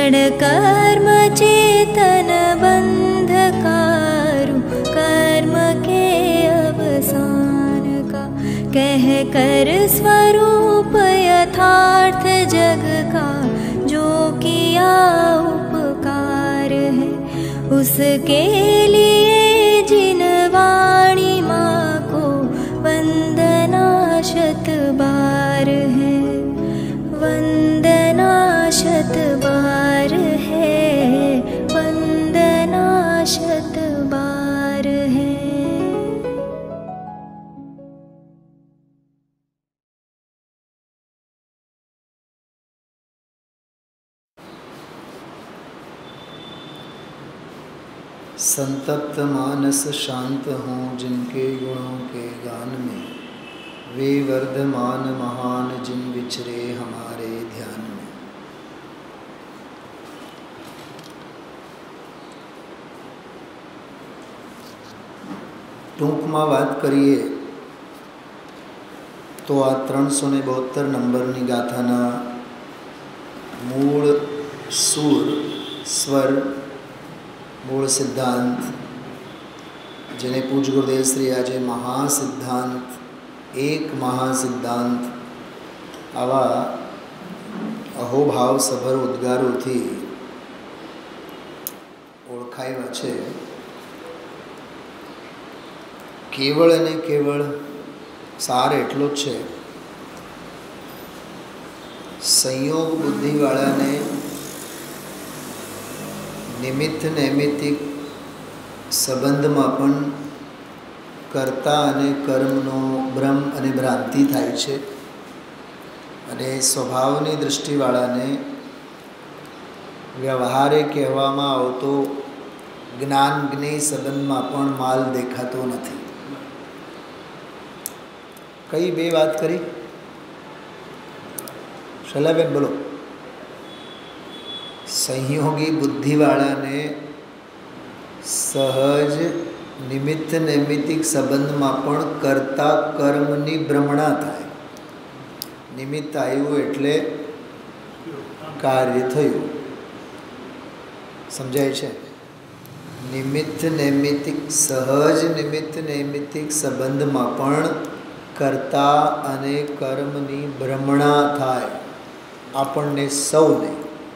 जड़ कर्म चेतन बंधकारु कर्म के अवसान का, कह कर स्वरूप यथार्थ जग का जो किया उपकार है, उसके लिए जिन वाणी माँ को वंदना शत बार है, वंदना शत बार है, वंदना शत बार है। संतप्त मानस शांत हों जिनके गुणों के गान में, वे वर्धमान महान जिन विचरे हमारे ध्यान में। ટૂંકમાં વાત કરીએ તો આ 372 નંબરની ગાથાના મૂળ સુર, સ્વર, મૂળ સિદ્ધાંત, જેને પૂજ ગુરુદેવ શ્રી આજે મહાસિદ્ધાંત, એક મહાસિદ્ધાંત આવા અહોભાવ સભર ઉદ્ગારોથી ઓળખાવ્યા છે। કેવળ અને કેવળ સાર એટલો જ છે, સંયોગ બુદ્ધિવાળાને નિમિત્ત નૈમિત્તિક સંબંધમાં પણ કર્તા અને કર્મનો ભ્રમ અને ભ્રાંતિ થાય છે, અને સ્વભાવની દૃષ્ટિવાળાને વ્યવહારે કહેવામાં આવતો જ્ઞાન જ્ઞેય સંબંધમાં પણ માલ દેખાતો નથી। કઈ બે વાત કરી? શૈલાબેન બોલો। સંયોગી બુદ્ધિવાળાને સહજ નિમિત્ત નૈમિત્તિક સંબંધમાં પણ કરતા કર્મની ભ્રમણા થાય। નિમિત્ત આવ્યું એટલે કાર્ય થયું, સમજાય છે? નિમિત્ત નૈમિત્તિક, સહજ નિમિત્ત નૈમિત્તિક સંબંધમાં પણ કર્તા અને કર્મની ભ્રમણા થાય આપણને સૌને।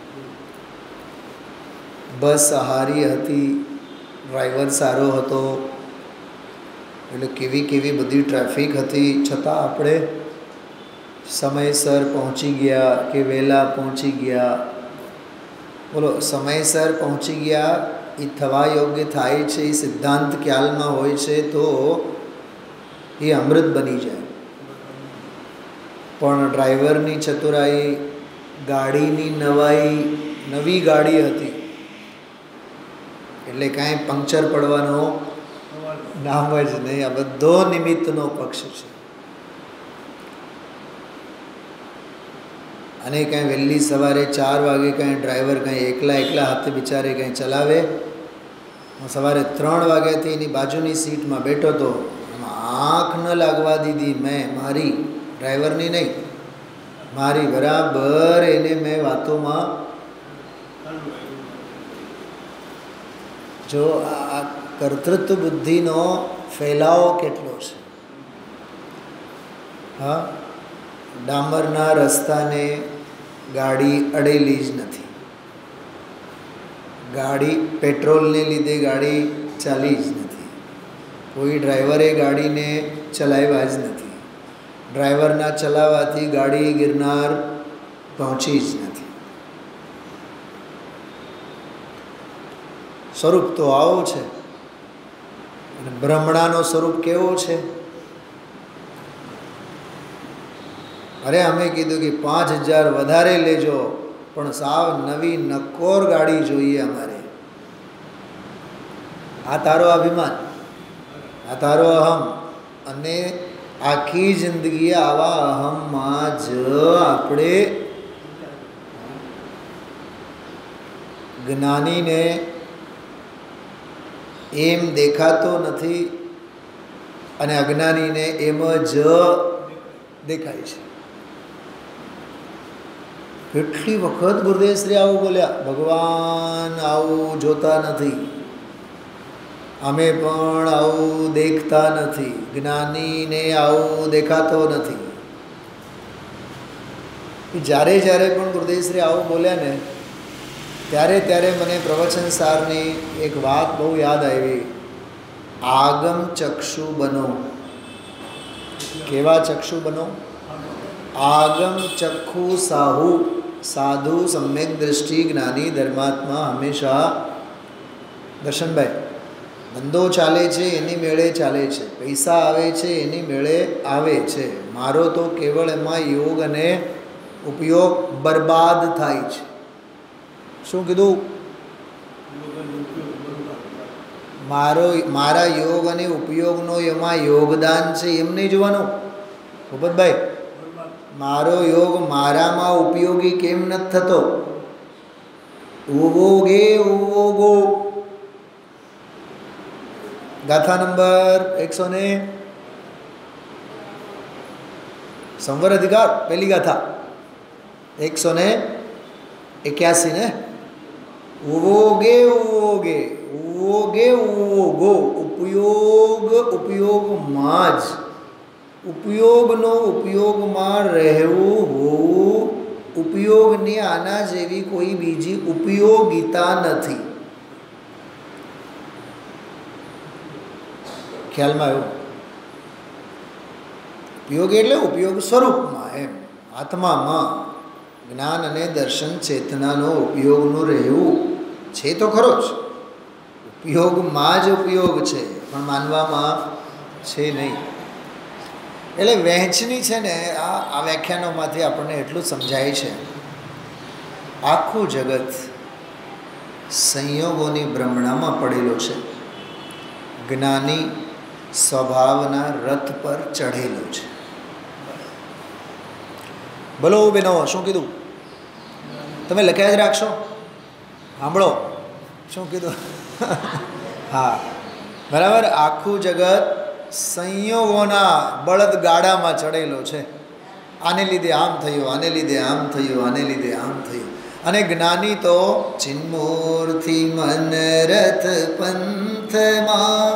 બસ સારી હતી, ડ્રાઈવર સારો હતો, એટલે કેવી કેવી બધી ટ્રાફિક હતી, છતાં આપણે સમયસર પહોંચી ગયા કે વહેલા પહોંચી ગયા? બોલો, સમયસર પહોંચી ગયા એ થવા યોગ્ય થાય છે, એ સિદ્ધાંત ખ્યાલમાં હોય છે તો એ અમૃત બની જાય। પણ ડ્રાઈવરની ચતુરાઈ, ગાડીની નવાઈ, નવી ગાડી હતી એટલે કાંઈ પંક્ચર પડવાનો નામ જ નહીં। આ બધો નિમિત્તનો પક્ષ છે। અને કાંઈ વહેલી સવારે 4 વાગે કાંઈ ડ્રાઈવર કાંઈ એકલા હાથે બિચારે કાંઈ ચલાવે? હું સવારે 3 વાગ્યાથી એની બાજુની સીટમાં બેઠો હતો, આંખ ન લાગવા દીધી મેં, મારી, ડ્રાઈવરની નહીં, મારી, બરાબર એને મેં વાતોમાં। જો આ કર્તૃત્વ બુદ્ધિનો ફેલાવો કેટલો છે! હા, ડામરના રસ્તાને ગાડી અડેલી જ નથી, ગાડી પેટ્રોલને લીધે ગાડી ચાલી જ નથી, કોઈ ડ્રાઈવરે ગાડીને ચલાવ્યા જ નથી, ડ્રાઈવરના ચલાવવાથી ગાડી ગિરનાર પહોંચી જ નથી। સ્વરૂપ તો આવો છે, અને ભ્રમણાનો સ્વરૂપ કેવો છે? અરે અમે કીધું કે 5000 વધારે લેજો, પણ સાવ નવી નકોર ગાડી જોઈએ અમારે। આ તારો અભિમાન, આ તારો અહમ, અને આખી જિંદગી આવા અહમમાં જ આપણે જ્ઞાનીને એમ દેખાતો નથી અને અજ્ઞાનીને એમ જ દેખાય છે। કેટલી વખત ગુરુદેવ શ્રી આવું બોલ્યા, ભગવાન આવું જોતા નથી, અમે પણ આવું દેખતા નથી, જ્ઞાનીને આવું દેખાતો નથી. જ્યારે જ્યારે પણ ગુરુદેવ શ્રી આવું બોલ્યા ને ત્યારે ત્યારે મને પ્રવચન સારની એક વાત બહુ યાદ આવી. આગમ ચક્ષુ બનો. કેવા ચક્ષુ બનો? આગમ ચક્ષુ સાહુ સાધુ સમ્યક દ્રષ્ટિ જ્ઞાની ધર્માત્મા હંમેશા. દર્શનભાઈ, ધંધો ચાલે છે એની મેળે ચાલે છે, પૈસા આવે છે એની મેળે આવે છે, મારો તો કેવળ એમાં યોગ અને ઉપયોગ બરબાદ થાય છે. શું કીધું? મારા યોગ અને ઉપયોગનો એમાં યોગદાન છે એમ નહીં જોવાનું ભૂપતભાઈ. મારો યોગ મારામાં ઉપયોગી કેમ નથી થતો? ઉવોગે ઉવોગો. ગાથા નંબર 100 સંવર અધિકાર પહેલી ગાથા 181 ને. ઉવોગે ઉવોગે ઉવોગે ઉવોગો. ઉપયોગ ઉપયોગમાં જ, ઉપયોગનો ઉપયોગમાં રહેવું હોવું. ઉપયોગની આના જેવી કોઈ બીજી ઉપયોગિતા નથી. ખ્યાલમાં આવ્યું? ઉપયોગ એટલે ઉપયોગ સ્વરૂપમાં, એમ આત્મામાં જ્ઞાન અને દર્શન ચેતનાનો ઉપયોગનું રહેવું છે તો ખરો જ. ઉપયોગમાં જ ઉપયોગ છે પણ માનવામાં છે નહીં. એટલે વહેંચણી છે ને આ વ્યાખ્યાનોમાંથી આપણને એટલું સમજાય છે, આખું જગત સંયોગોની ભ્રમણામાં પડેલો છે. જ્ઞાની સ્વભાવના રથ પર ચઢેલો છે. બોલો બેનો, શું કીધું? તમે લખ્યા જ રાખશો, સાંભળો શું કીધું. હા બરાબર. આખું જગત સંયોગોના બળદ ગાડામાં ચડેલો છે. આને લીધે આમ થયું, આને લીધે આમ થયું, આને લીધે આમ થયું. અને જ્ઞાની તો ચિન્મૂર્તિ મન રથ પંથમાં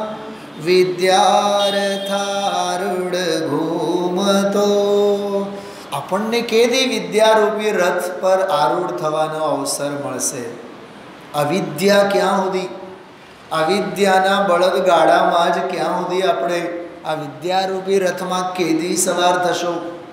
વિદ્યાર્થારૂઢ ઘૂમતો. આપણને કેદી વિદ્યારૂપી રથ પર આરૂઢ થવાનો અવસર મળશે? અવિદ્યા ક્યાં સુધી? અવિદ્યાના બળદ ગાડામાં જ ક્યાં સુધી આપણે આ વિદ્યારૂપી રથમાં કેદી સવાર થશો?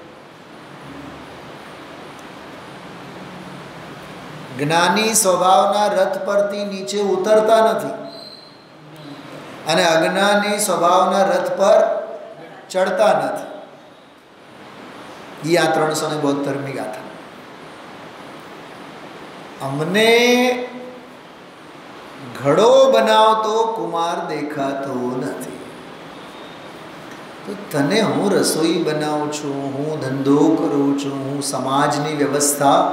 જ્ઞાની સ્વભાવના રથ પરથી નીચે ઉતરતા નથી અને અજ્ઞાની સ્વભાવના રથ પર ચડતા નથી. આ 372મી ગાથા. અમને ઘડો બનાવતો કુમાર દેખાતો નથી, તો તને હું રસોઈ બનાવું છું, હું ધંધો કરું છું, હું સમાજની વ્યવસ્થા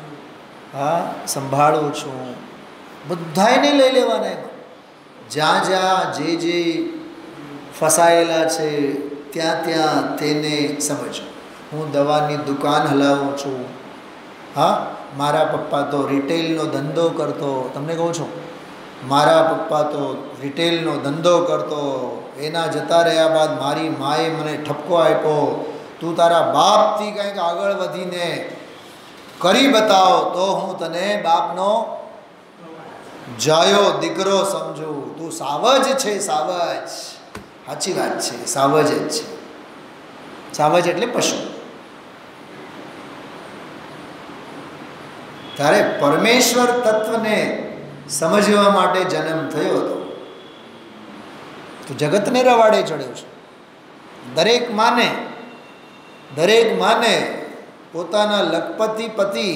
સંભાળું છું, બધાને લઈ લેવાના. એમાં જ્યાં જ્યાં જે ફસાયેલા છે ત્યાં ત્યાં તેને સમજો. હું દવાની દુકાન હલાવું છું. હા, મારા પપ્પા તો રિટેલનો ધંધો કરતો. તમને કહું છું, મારા પપ્પા તો રિટેલનો ધંધો કરતો, એના જતા રહ્યા બાદ મારી માએ મને ઠપકો આપ્યો, તું તારા બાપથી કંઈક આગળ વધીને કરી બતાવ તો હું તને બાપનો જાયો દીકરો સમજું. તું સાવજ છે, સાવજ. સાચી વાત છે, સાવજ જ છે. સાવજ એટલે પશુ. ત્યારે પરમેશ્વર તત્વને સમજવા માટે જન્મ થયો હતો તો જગતને રવાડે ચડ્યો છે. દરેક માને પોતાના લખપતિ પતિ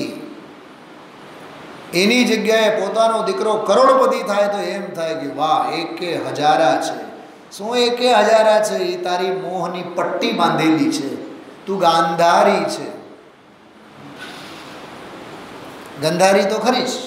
એની જગ્યાએ પોતાનો દીકરો કરોડપતિ થાય તો એમ થાય કે વાહ, એકે હજારા છે. શું એકે હજારા છે? એ તારી મોહની પટ્ટી બાંધેલી છે, તું ગાંધારી છે. ગંધારી તો ખરી જ.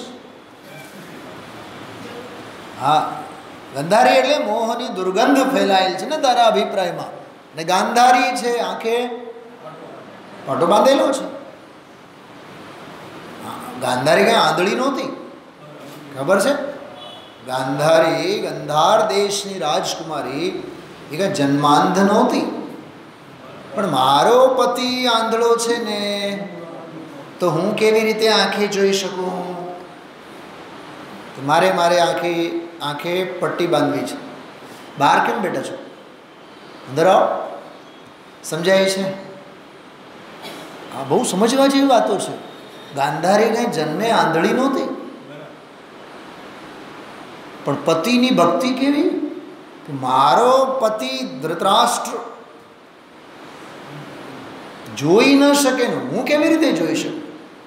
હા, ગંધારી એટલે મોહની દુર્ગંધ ફેલાયેલ છે ને તારા અભિપ્રાયમાં. ને ગાંધારી છે, આંખે પાટો બાંધેલો છે. ગાંધારી કાંઈ આંધળી નહોતી, ખબર છે? ગાંધારી, ગંધાર દેશની રાજકુમારી એ કાંઈ જન્માંધ નહોતી. પણ મારો પતિ આંધળો છે ને, તો હું કેવી રીતે આંખે જોઈ શકું? મારે આંખે પટ્ટી બાંધવી છે. બહાર કેમ બેઠા છો? અંદર આવો. સમજાય છે? આ બહુ સમજવા જેવી વાતો છે. ગાંધારી કાંઈ જન્મે આંધળી નહોતી, પણ પતિની ભક્તિ કેવી? મારો પતિ ધૃતરાષ્ટ્ર જોઈ ન શકે ને હું કેવી રીતે જોઈ શકું?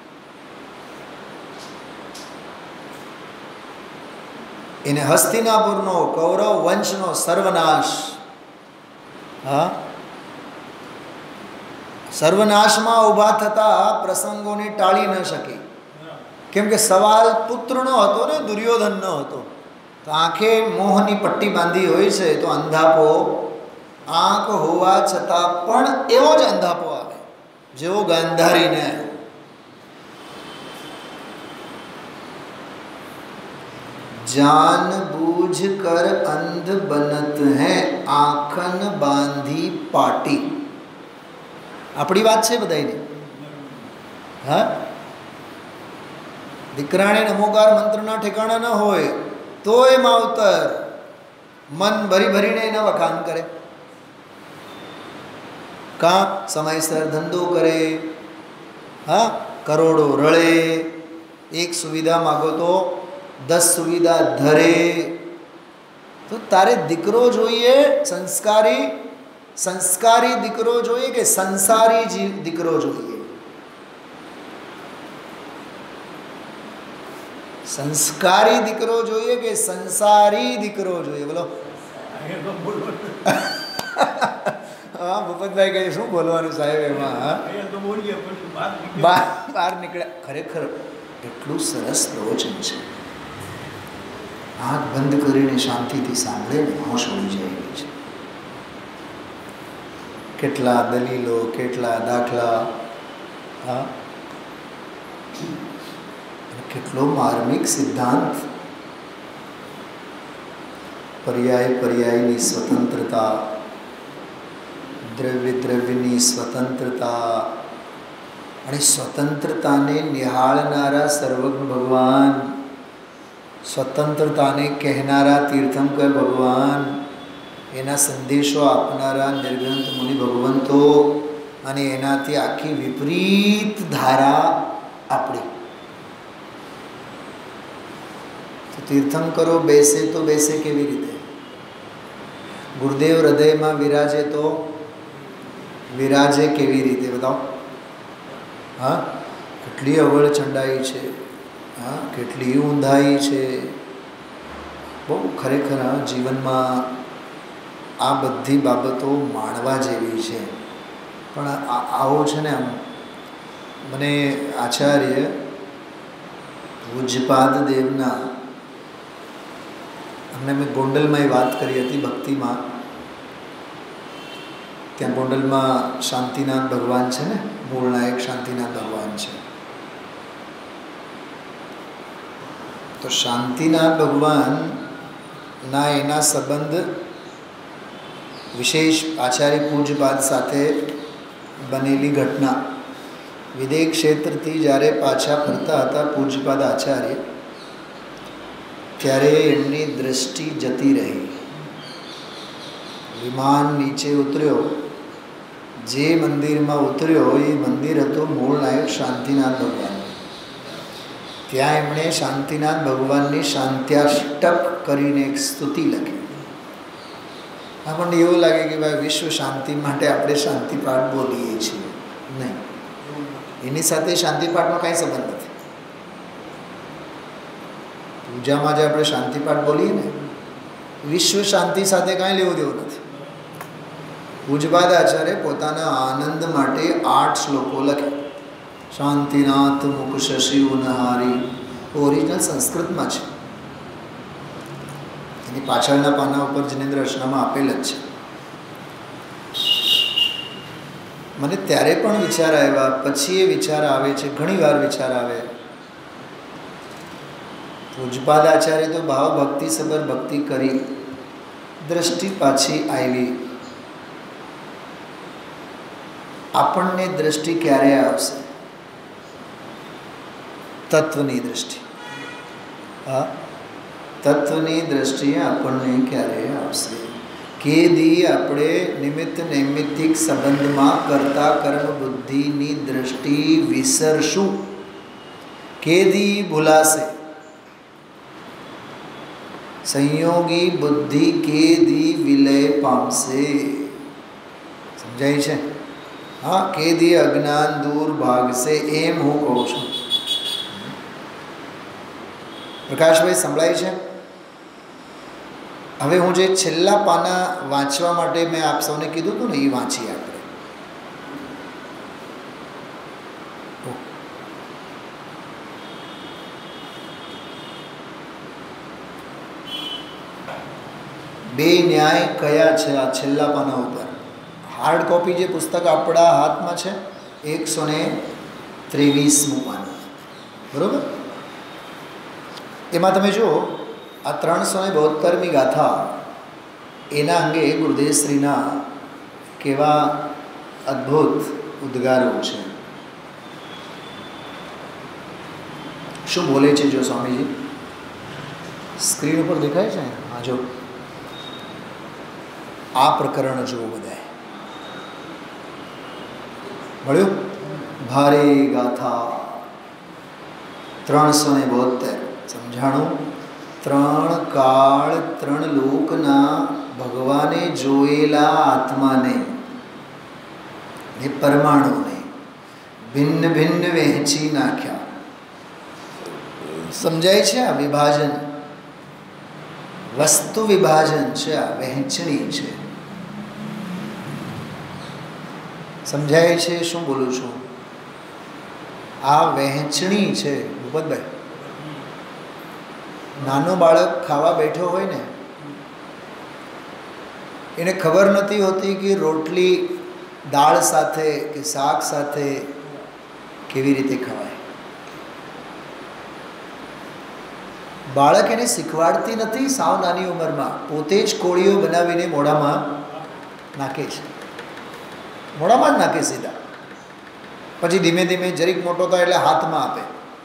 એને હસ્તિનાપુરનો કૌરવ વંશનો સર્વનાશ, સર્વનાશમાં ઊભા થતા પ્રસંગોને ટાળી ન શકી. કેમ કે સવાલ પુત્રનો હતો ને, દુર્યોધનનો હતો. તો આંખે મોહની પટ્ટી બાંધી હોય છે, તો અંધાપો આંખ હોવા છતાં પણ એવો જ અંધાપો આવે જેવો ગાંધારીને આવ્યો. જાન બૂझ કર અંધ બનત હૈ આંખન બાંધી પાટી. આપણી વાત છે બધાની. હા, દીકરાને નમોકાર મંત્રના ઠેકાણા ન હોય તોય માવતર મન ભરીને એના વખાણ કરે. કાં સમયસર ધંધો કરે, હા, કરોડો રળે, એક સુવિધા માગો તો 10 સુવિધા ધરે. તો તારે દીકરો જોઈએ સંસ્કારી દીકરો જોઈએ કે સંસારી દીકરો જોઈએ? સંસ્કારી દીકરો જોઈએ કે સંસારી દીકરો જોઈએ? બોલો. હા, ભૂપતભાઈ કહે શું બોલવાનું સાહેબ એમાં? બહાર નીકળ્યા. ખરેખર એટલું સરસ પ્રવચન છે. આંખ બંધ કરીને શાંતિથી સાંભળે ને હોશ ઉડી જાય છે. કેટલા દલીલો, કેટલા દાખલા, હા, કેટલો માર્મિક સિદ્ધાંત. પર્યાયની સ્વતંત્રતા, દ્રવ્યની સ્વતંત્રતા, અને સ્વતંત્રતાને નિહાળનારા સર્વજ્ઞ ભગવાન, સ્વતંત્રતાને કહેનારા તીર્થંકર ભગવાન, એના સંદેશો આપનારા નિર્ગ્રંથ મુનિ ભગવંતો, અને એનાથી આખી વિપરીત ધારા આપણી. તો તીર્થંકરો બેસે તો બેસે કેવી રીતે? ગુરુદેવ હૃદયમાં વિરાજે તો વિરાજે કેવી રીતે? બતાવો. હા, કેટલી અવળ ચંડાઈ છે, હા, કેટલી ઊંધાઈ છે. બહુ ખરેખર જીવનમાં આ બધી બાબતો માણવા જેવી છે. પણ આવો છે ને, આમ મને આચાર્ય પૂજ્યપાદ દેવના, અમને મેં ગોંડલમાં એ વાત કરી હતી ભક્તિમાં. ત્યાં ગોંડલમાં શાંતિનાથ ભગવાન છે ને, મૂળ નાયક શાંતિનાથ ભગવાન છે. તો શાંતિનાથ ભગવાનના એના સંબંધ વિશેષ આચાર્ય પૂજ્યપાદ સાથે બનેલી ઘટના. વિદેહ ક્ષેત્રથી જ્યારે પાછા ફરતા હતા પૂજ્યપાદ આચાર્ય, ત્યારે એમની દૃષ્ટિ જતી રહી. વિમાન નીચે ઉતર્યો, જે મંદિરમાં ઉતર્યો એ મંદિર હતું મૂળ નાયક શાંતિનાથ ભગવાન. ત્યાં એમણે શાંતિનાથ ભગવાનની શાંત્યાષ્ટક કરીને એક સ્તુતિ લખી. આપણને એવું લાગે કે ભાઈ વિશ્વ શાંતિ માટે આપણે શાંતિપાઠ બોલીએ છીએ. નહીં, એની સાથે શાંતિપાઠનો કાંઈ સંબંધ નથી. પૂજામાં જે આપણે શાંતિપાઠ બોલીએ ને, વિશ્વ શાંતિ સાથે કાંઈ લેવું દેવું નથી. પૂજ્યપાદ આચાર્ય પોતાના આનંદ માટે 8 શ્લોકો લખે. શાંતિનાથ મુખ શશી ઉનહારી, ઓરિજિનલ સંસ્કૃતમાં છે. એની પાછળના પાના ઉપર જિનેન્દ્ર રચનામાં આપેલ જ છે. મને ત્યારે પણ વિચાર આવ્યા, પછી એ વિચાર આવે છે, ઘણી વાર વિચાર આવે પૂજપાદ આચાર્ય તો ભાવ ભક્તિ સબર ભક્તિ કરી, દ્રષ્ટિ પાછી આવી. આપણને દ્રષ્ટિ ક્યારે આવશે? તત્વની દ્રષ્ટિ. હા, તત્વની દ્રષ્ટિએ આપણને ક્યારે આવશે? કેદી આપણે નિમિત્ત નૈમિત્તિક સંબંધમાં કરતા કર્મ બુદ્ધિની દ્રષ્ટિ વિસરશું? કેદી ભૂલાશે? સંયોગી બુદ્ધિ કેદી વિલય પામશે? સમજાય છે? હા, કેદી અજ્ઞાન દૂર ભાગશે, એમ હું કહું છું. પ્રકાશભાઈ સંભળાય છે? હવે હું જે છેલ્લા પાના વાંચવા માટે મેં આપ સૌને કીધું હતું ને, એ વાંચીએ આપણે. બે ન્યાય કયા છે આ છેલ્લા પાના ઉપર? હાર્ડ કોપી જે પુસ્તક આપણા હાથમાં છે 123મું પાનું, બરાબર? એમાં તમે જુઓ, આ 372મી ગાથા, એના અંગે ગુરુદેવશ્રીના કેવા અદ્ભુત ઉદ્ગારો છે. શું બોલે છે જો સ્વામીજી? સ્ક્રીન ઉપર દેખાય છે? હા, જો આ પ્રકરણ જુઓ બધાએ. મળ્યું? ભારે ગાથા 372. સમજાણું? 3 કાળ 3 લોકના ભગવાને જોયેલા આત્માને ને પરમાણુને ભિન્ન ભિન્ન વહેંચી નાખ્યા. સમજાય છે? આ વિભાજન, વસ્તુ વિભાજન છે, આ વહેંચણી છે. સમજાય છે શું બોલું છું? આ વહેંચણી છે. ભૂપતભાઈ, નાનો બાળક ખાવા બેઠો હોય ને, એને ખબર નથી હોતી કે રોટલી દાળ સાથે કે શાક સાથે કેવી રીતે ખવાય. બાળક એને શીખવાડતી નથી. સાવ નાની ઉંમરમાં પોતે જ કોળીઓ બનાવીને મોઢામાં નાખે છે, મોઢામાં જ નાખે સીધા. પછી ધીમે ધીમે જરીક મોટો થાય એટલે હાથમાં આપે.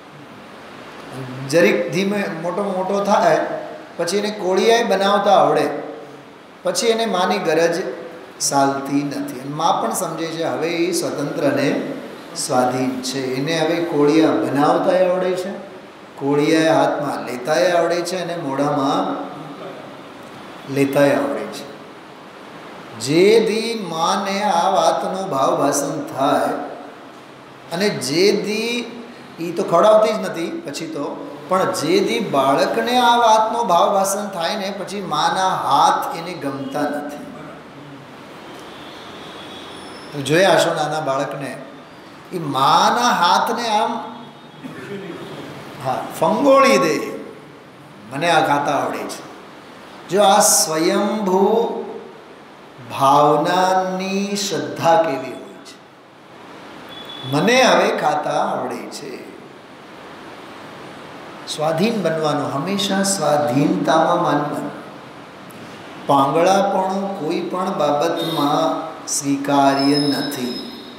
જરીક ધીમે મોટો થાય પછી એને કોળિયાએ બનાવતા આવડે, પછી એને માની ગરજ સાલતી નથી. અને મા પણ સમજે છે હવે એ સ્વતંત્ર ને સ્વાધીન છે, એને હવે કોળિયા બનાવતાય આવડે છે, કોળિયાએ હાથમાં લેતાય આવડે છે અને મોઢામાં લેતાય આવડે છે. જે દી માને આ વાતનો ભાવ ભાષણ થાય અને જે દી, એ તો ખવડાવતી જ નથી પછી તો, પણ જે દી બાળકને આ વાતનો ભાવ ભાષણ થાય ને, પછી માના હાથ એને ગમતા નથી. તો જોયા હશો નાના બાળકને, એ માના હાથને આમ હા ફંગોળી દે, મને આ ખાતા આવડે છે. જો આ સ્વયંભૂ ભાવનાની શ્રદ્ધા કેવી હોય છે, મને હવે ખાતા આવડે છે. સ્વાધીન બનવાનું, હંમેશા સ્વાધીનતામાં માનવાનું. પાંગળાપણું કોઈ પણ બાબતમાં સ્વીકાર્ય નથી.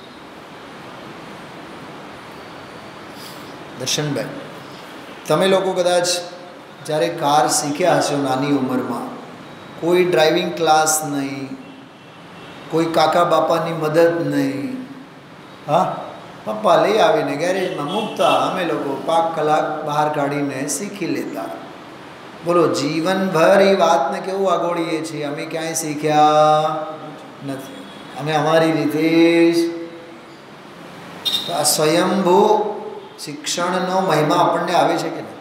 દર્શનભાઈ, તમે લોકો કદાચ જ્યારે કાર શીખ્યા હશો નાની ઉંમરમાં, કોઈ ડ્રાઇવિંગ ક્લાસ નહીં, કોઈ કાકા બાપાની મદદ નહીં, હા પપ્પા લઈ આવીને ગેરેજમાં મૂકતા, અમે લોકો 5 કલાક બહાર કાઢીને શીખી લેતા. બોલો, જીવનભર એ વાતને કેવું આગોળીએ છીએ, અમે ક્યાંય શીખ્યા નથી, અમે અમારી રીતે જ. તો આ સ્વયંભૂ શિક્ષણનો મહિમા આપણને આવે છે કે નહીં?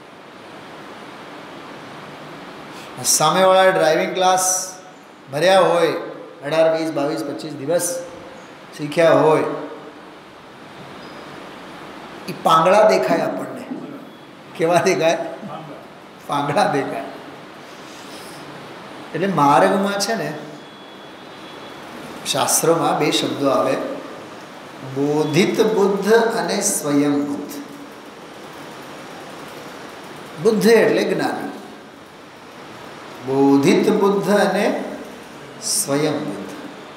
સામેવાળા ડ્રાઇવિંગ ક્લાસ ભર્યા હોય, 18, 20, 22, 25 દિવસ શીખ્યા હોય, એ પાંગળા દેખાય આપણને. કેવા દેખાય? પાંગળા દેખાય. એટલે માર્ગમાં છે ને, શાસ્ત્રોમાં 2 શબ્દો આવે, બોધિત બુદ્ધ અને સ્વયં બુદ્ધ. બુદ્ધ એટલે જ્ઞાની. બોધિત બુદ્ધ અને સ્વયં બુદ્ધ.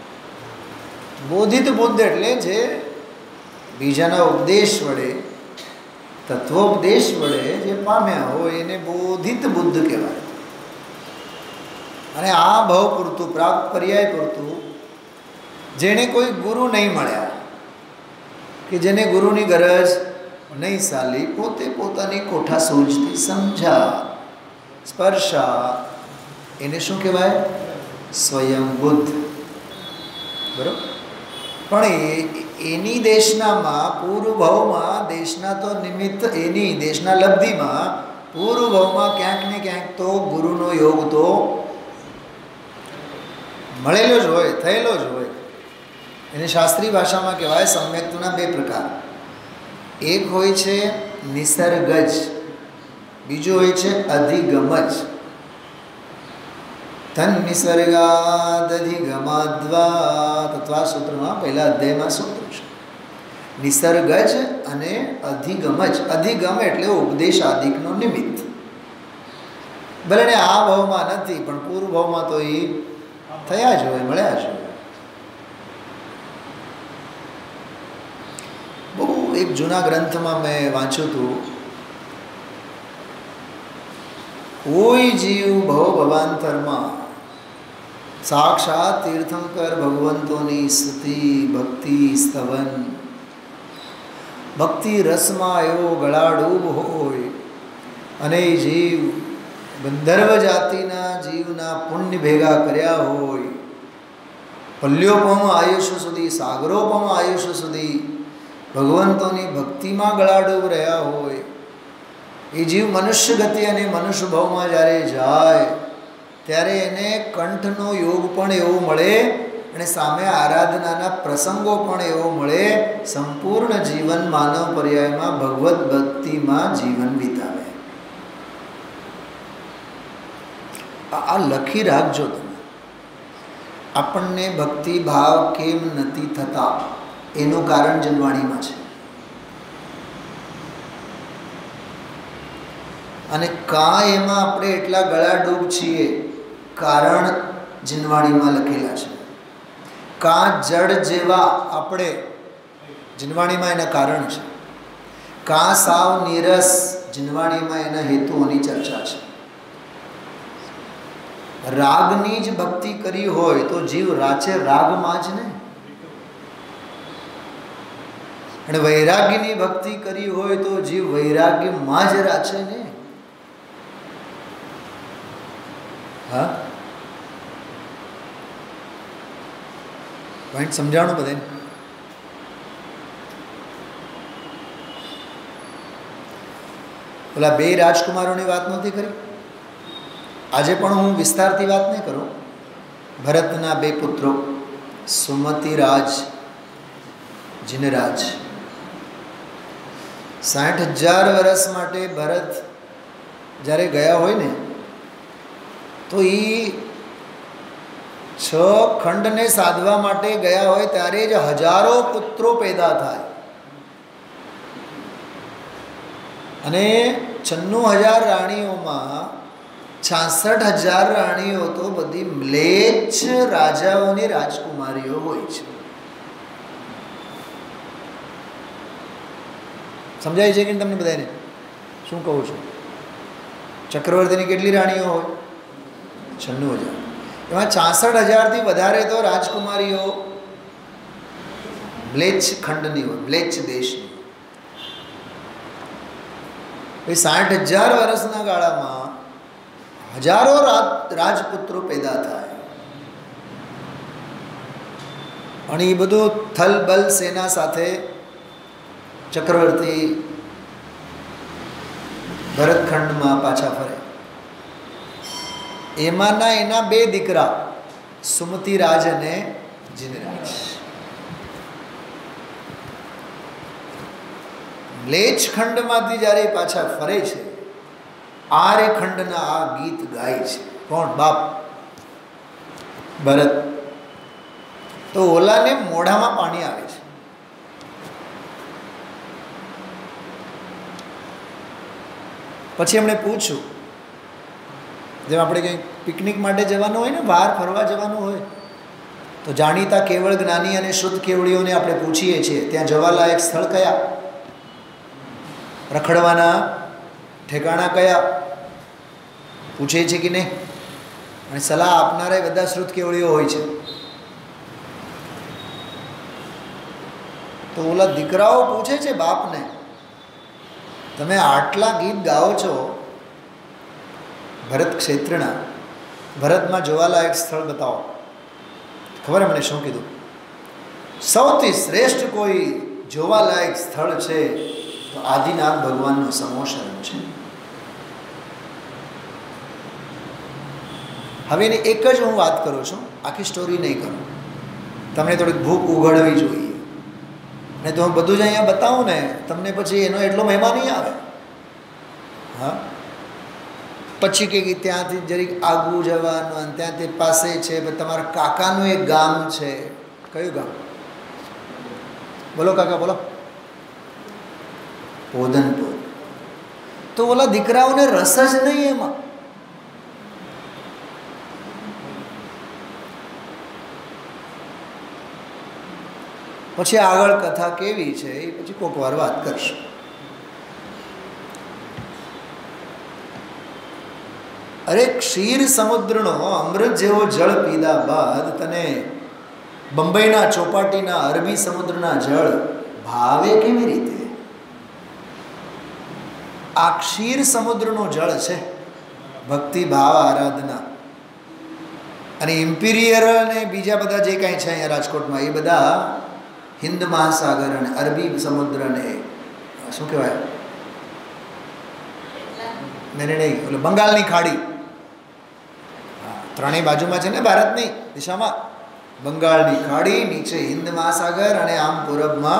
બોધિત બુદ્ધ એટલે જે બીજાના ઉપદેશ વડે, તત્વોપદેશ વડે જે પામ્યા હોય એને બોધિત બુદ્ધ કહેવાય. અને આ ભાવ પૂરતું, પ્રાપ્ત પર્યાય પૂરતું, જેને કોઈ ગુરુ નહીં મળ્યા, કે જેને ગુરુની ગરજ નહીં સાલી, પોતે પોતાની કોઠા સૂઝથી સમજા, સ્પર્શા, એને શું કહેવાય? સ્વયં બુદ્ધ. બરાબર. પણ એની દેશનામાં, પૂર્વભાવમાં, દેશના તો નિમિત્ત એની દેશના લબ્ધિમાં, પૂર્વભાવમાં ક્યાંક ને ક્યાંક તો ગુરુનો યોગ તો મળેલો જ હોય, થયેલો જ હોય. એને શાસ્ત્રીય ભાષામાં કહેવાય સમ્યક્તના બે પ્રકાર. એક હોય છે નિસર્ગજ, બીજું હોય છે અધિગમજ. ધન નિસર્ગાદધિગમાદ્વા તત્વા સૂત્રમાં પહેલા અધ્યાયમાં સૂત્ર છે. નિસર્ગજ અને અધિગમજ. અધિગમ એટલે ઉપદેશ આદિકનો નિમિત્ત. ભલે ને આ ભાવમાં નથી, પણ પૂર્વ ભાવમાં તો એ થયા જ હોય, મળ્યા જ હોય. બહુ એક જૂના ગ્રંથમાં મેં વાંચ્યું હતું, કોઈ જીવ ભવ ભવાંતરમાં સાક્ષાત તીર્થંકર ભગવંતોની સ્તુતિ, ભક્તિ, સ્તવન, ભક્તિ રસમાં એવો ગળાડૂબ હોય અને એ જીવ ગંધર્વ જાતિના જીવના પુણ્ય ભેગા કર્યા હોય, પલ્યોપમ આયુષ્ય સુધી, સાગરોપમ આયુષ્ય સુધી ભગવંતોની ભક્તિમાં ગળાડૂબ રહ્યા હોય, એ જીવ મનુષ્ય ગતિ અને મનુષ્ય ભાવમાં જ્યારે જાય ત્યારે એને કંઠનો યોગ પણ એવો મળે અને સામે આરાધનાના પ્રસંગો પણ એવો મળે. સંપૂર્ણ જીવન માનવ પર્યાયમાં ભગવત ભક્તિમાં જીવન વિતાવે. આ લખી રાખજો તમે. આપણને ભક્તિ ભાવ કેમ નથી થતા એનું કારણ જનવાણીમાં છે. અને કાં એમાં આપણે એટલા ગળાડૂબ છીએ, કારણ જીનવાણીમાં લખેલા છે. કાં જડ જેવા આપણે જીનવાણીમાં એના કારણ છે. કાં સાવ નીરસ જીનવાણીમાં એના હેતુઓની ચર્ચા છે. રાગની જ ભક્તિ કરી હોય તો જીવ રાચે રાગમાં જ ને, અને વૈરાગ્યની ભક્તિ કરી હોય તો જીવ વૈરાગ્યમાં જ રાચે ને. હા, પોઈન્ટ સમજાણું બધાને? ઓલા બે રાજકુમારોની વાત નહોતી કરી, આજે પણ હું વિસ્તારથી વાત નહીં કરું. ભરતના બે પુત્રો સુમતિરાજ, જીનરાજ. 60,000 વર્ષ માટે ભરત જ્યારે ગયા હોય ને તો એ 6 ખંડને સાધવા માટે ગયા હોય ત્યારે જ હજારો પુત્રો પેદા થાય. અને 96,000 રાણીઓમાં 66,000 રાણીઓ તો બધી મ્લેચ્છ રાજાઓની રાજકુમારીઓ હોય છે. સમજાય છે કે તમને બધાને શું કહું છું? ચક્રવર્તીની કેટલી રાણીઓ હોય? 96,000. એમાં 66,000થી વધારે તો રાજકુમારીઓ મ્લેચ્છ ખંડની હોય, મ્લેચ્છ દેશની. 60,000 વર્ષના ગાળામાં હજારો રાજપુત્રો પેદા થાય. અને એ બધું થલબલ સેના સાથે ચક્રવર્તી ભરતખંડમાં પાછા ફરે. એમાંના એના 2 દીકરા સુમતિરાજ અને જીનરાજ. મ્લેચ્છ ખંડમાંથી જ્યારે પાછા ફરે છે, આર્ય ખંડના આ ગીત ગાય છે. કોણ? બાપ ભરત. તો ઓલાને મોઢામાં પાણી આવે છે. પછી એમણે પૂછ્યું, જેમ આપણે કંઈક પિકનિક માટે જવાનું હોય ને, બહાર ફરવા જવાનું હોય, તો જાણીતા કેવળ જ્ઞાની અને શુદ્ધ કેવળીઓને આપણે પૂછીએ છીએ ત્યાં જવાલાયક સ્થળ કયા, રખડવાના ઠેકાણા કયા, પૂછે છે કે નહીં? અને સલાહ આપનારા બધા શુદ્ધ કેવળીઓ હોય છે. તો ઓલા દીકરાઓ પૂછે છે બાપને, તમે આટલા ગીત ગાઓ છો ભરત ક્ષેત્રના, ભરતમાં જોવાલાયક સ્થળ બતાવો. ખબર એમણે શું કીધું? સૌથી શ્રેષ્ઠ કોઈ જોવાલાયક સ્થળ છે તો આદિનાથ ભગવાનનો સમોશરણ છે. હવે એની એક જ હું વાત કરું છું, આખી સ્ટોરી નહીં કરું, તમને થોડીક ભૂખ ઉઘડવી જોઈએ. ને તો હું બધું જ અહીંયા બતાવું ને તમને પછી એનો એટલો મહિમા નહીં આવે. હા, પછી કે ત્યાંથી જરીક આગું જવાનું અને ત્યાંથી પાસે છે, તમારા કાકાનું એક ગામ છે. કયું ગામ? બોલો કાકા, બોલો. પોધનપુર. તો ઓલા દીકરાઓને રસ જ નહીં એમાં. પછી આગળ કથા કેવી છે એ પછી કોઈક વાર વાત કરશું. અરે ક્ષીર સમુદ્રનો અમૃત જેવો જળ પીધા બાદ તને બંબઈના ચોપાટીના અરબી સમુદ્રના જળ ભાવે કેવી રીતે? આ ક્ષીર સમુદ્રનું જળ છે ભક્તિ ભાવ આરાધના. અને ઇમ્પિરિયર અને બીજા બધા જે કાંઈ છે અહીંયા રાજકોટમાં એ બધા હિન્દ મહાસાગર અને અરબી સમુદ્ર ને શું કહેવાય, નહીં ઓલો બંગાળની ખાડી, ત્રણેય બાજુમાં છે ને ભારતની દિશામાં, બંગાળની ખાડી, નીચે હિન્દ મહાસાગર અને આમ પૂરબમાં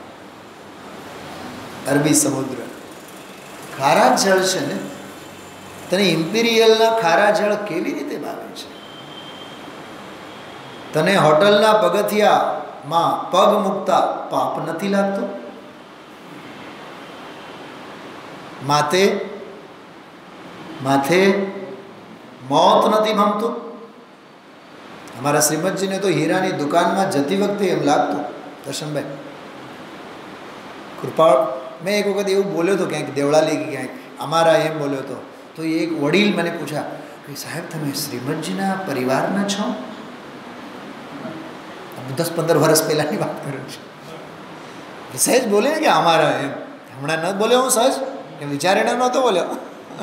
અરબી સમુદ્ર. ખારા જળ છે ને, તને ઇમ્પિરિયલના ખારા જળ કેવી રીતે ભાવે છે? તને હોટલના પગથિયામાં પગ મૂકતા પાપ નથી લાગતું? માથે મોત નથી ભમતું? અમારા શ્રીમદજીને તો હીરાની દુકાનમાં જતી વખતે એમ લાગતું, દર્શનભાઈ કૃપાળ, મેં એક વખત એવું બોલ્યો હતો ક્યાંક દેવળાલી કે ક્યાંક અમારા એમ બોલ્યો હતો, તો એક વડીલ મને પૂછ્યા કે સાહેબ તમે શ્રીમદજીના પરિવારના છો? 10-15 વર્ષ પહેલાંની વાત કરું છું. સહેજ બોલે ને કે અમારા એમ, હમણાં ન બોલ્યો હું સહજ, એમ વિચારીને નહોતો બોલ્યો.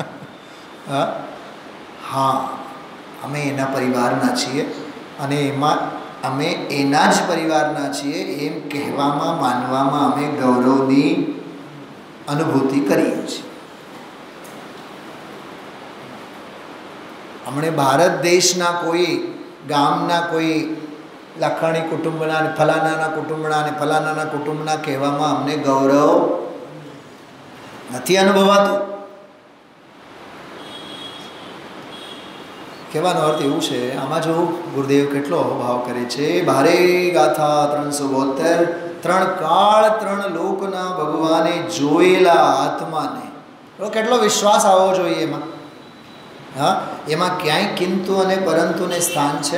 હા, અમે એના પરિવારના છીએ અને એમાં અમે એના જ પરિવારના છીએ એમ કહેવામાં માનવામાં અમે ગૌરવની અનુભૂતિ કરીએ છીએ. હમણે ભારત દેશના કોઈ ગામના કોઈ લાખાણી કુટુંબના અને ફલાનાના કુટુંબના અને ફલાનાના કુટુંબના કહેવામાં અમને ગૌરવ નથી અનુભવાતું. કહેવાનો અર્થ એવું છે, આમાં જો ગુરુદેવ કેટલો અભાવ કરે છે. ભારે ગાથા 372, 3 કાળ 3 લોકના ભગવાને જોયેલા આત્માને કેટલો વિશ્વાસ આવવો જોઈએ એમાં. હા, એમાં ક્યાંય કિંતુ અને પરંતુને સ્થાન છે?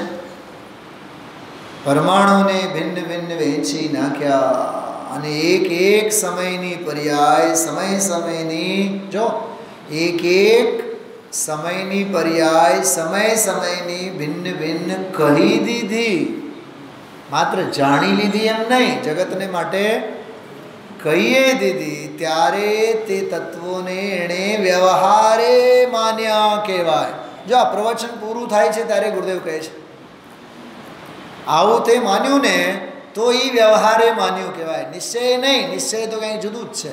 પરમાણુને ભિન્ન ભિન્ન વહેંચી નાખ્યા અને એક સમયની પર્યાય સમયની જો એક સમયની પર્યાય સમયની ભિન્ન ભિન્ન કહી દીધી. માત્ર જાણી લીધી એમ નહીં, જગતને માટે કહીએ દીધી. ત્યારે તે તત્વોને એણે વ્યવહારે માન્યા કહેવાય. જો આ પ્રવચન પૂરું થાય છે ત્યારે ગુરુદેવ કહે છે આવું તે માન્યું ને તો એ વ્યવહારે માન્યું કહેવાય, નિશ્ચય નહીં. નિશ્ચય તો કંઈ જુદું જ છે.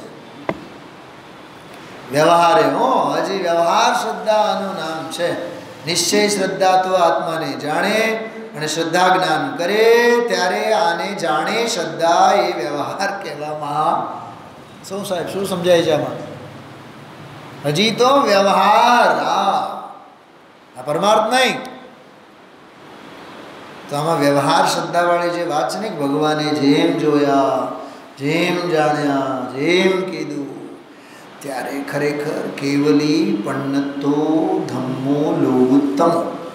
વ્યવહારે હજી વ્યવહાર શ્રદ્ધાનું નામ છે. નિશ્ચય શ્રદ્ધા તો આત્માને જાણે અને શ્રદ્ધા જ્ઞાન કરે ત્યારે આને જાણે શ્રદ્ધા એ વ્યવહાર કહેવામાં. શું સાહેબ, શું સમજાય છે આમાં? હજી તો વ્યવહાર, આ પરમાર્થ નહીં. તો આમાં વ્યવહાર શ્રદ્ધાવાળી જે વાત છે ને, ભગવાને જેમ જોયા, જેમ જાણ્યા, જેમ કીધું ત્યારે ખરેખર કેવલી પન્નતો ધમ્મો લોગુત્તમ,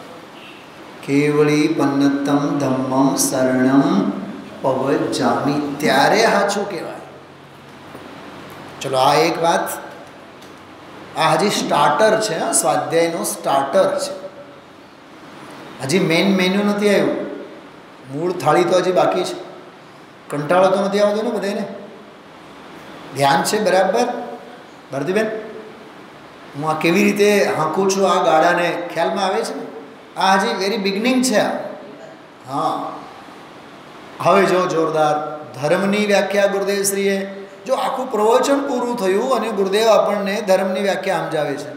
કેવલી પન્નતમ ધમ્મમ શરણમ પવજામી, ત્યારે સાચું કહેવાય. ચલો આ એક વાત. આ હજી સ્ટાર્ટર છે, સ્વાધ્યાયનો સ્ટાર્ટર છે. હજી મેઇન મેન્યુ નથી આવ્યું. મૂળ થાળી તો હજી બાકી છે. કંટાળો તો નથી આવતો ને બધાને? ધ્યાન છે બરાબર? ભારતીબેન, હું આ કેવી રીતે હાંકું છું આ ગાડાને, ખ્યાલમાં આવે છે ને? આ હજી વેરી બિગનિંગ છે. હા, હવે જો જોરદાર ધર્મની વ્યાખ્યા ગુરુદેવશ્રીએ, જો આખું પ્રવચન પૂરું થયું અને ગુરુદેવ આપણને ધર્મની વ્યાખ્યા સમજાવે છે.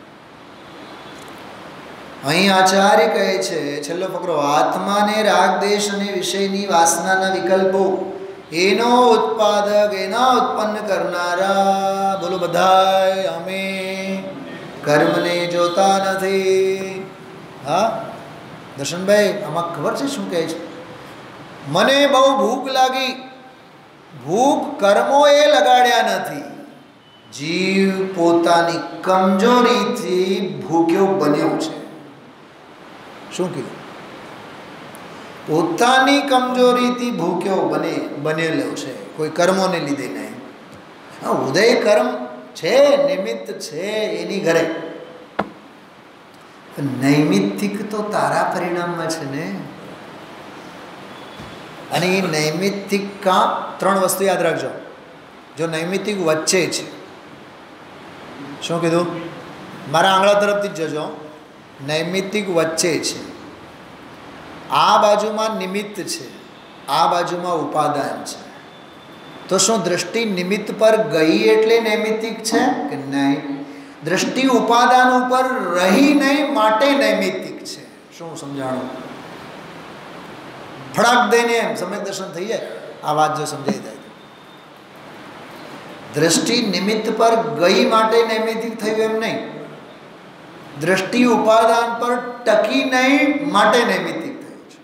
અહીં આચાર્ય કહે છે, છેલ્લો ફકરો, આત્માને રાગ દેશ અને વિષયની વાસનાના વિકલ્પો, એનો ઉત્પાદક, એના ઉત્પન્ન કરનારા, બોલો બધાય, અમે કર્મને જોતા નથી. હા દર્શનભાઈ, આમાં ખબર છે શું કહે છે? મને બહુ ભૂખ લાગી, ભૂખ કર્મોએ લગાડ્યા નથી, જીવ પોતાની કમજોરીથી ભૂખ્યો બન્યો છે. શું કીધું? પોતાની કમજોરીથી ભૂખ્યો બનેલો છે, કોઈ કર્મોને લીધે નહીં. હા, ઉદય કર્મ છે, નિમિત્ત છે એની ઘરે, નૈમિત્તિક તો તારા પરિણામમાં છે ને. અને એ નૈમિત્તિક કામ, ત્રણ વસ્તુ યાદ રાખજો. જો નૈમિત્તિક વચ્ચે છે, શું કીધું? મારા આંગળા તરફથી જ જજો. નૈમિત્તિક વચ્ચે છે, આ બાજુમાં નિમિત્ત છે, આ બાજુમાં ઉપાદાન છે. તો શું દ્રષ્ટિ નિમિત્ત પર ગઈ એટલે નૈમિત્તિક છે કે નહીં? દ્રષ્ટિ ઉપાદાન ઉપર રહી નહીં માટે નૈમિત્તિક છે. શું સમજાણું? ફડાક દઈને એમ સમ્યક દર્શન થઈ જાય. આ વાત જો સમજાઈ જાય, દ્રષ્ટિ નિમિત્ત પર ગઈ માટે નૈમિત્તિક થયું એમ નહીં, દ્રષ્ટિ ઉપાદાન પર ટકી નહીં માટે નૈમિત્તિક થયું છે.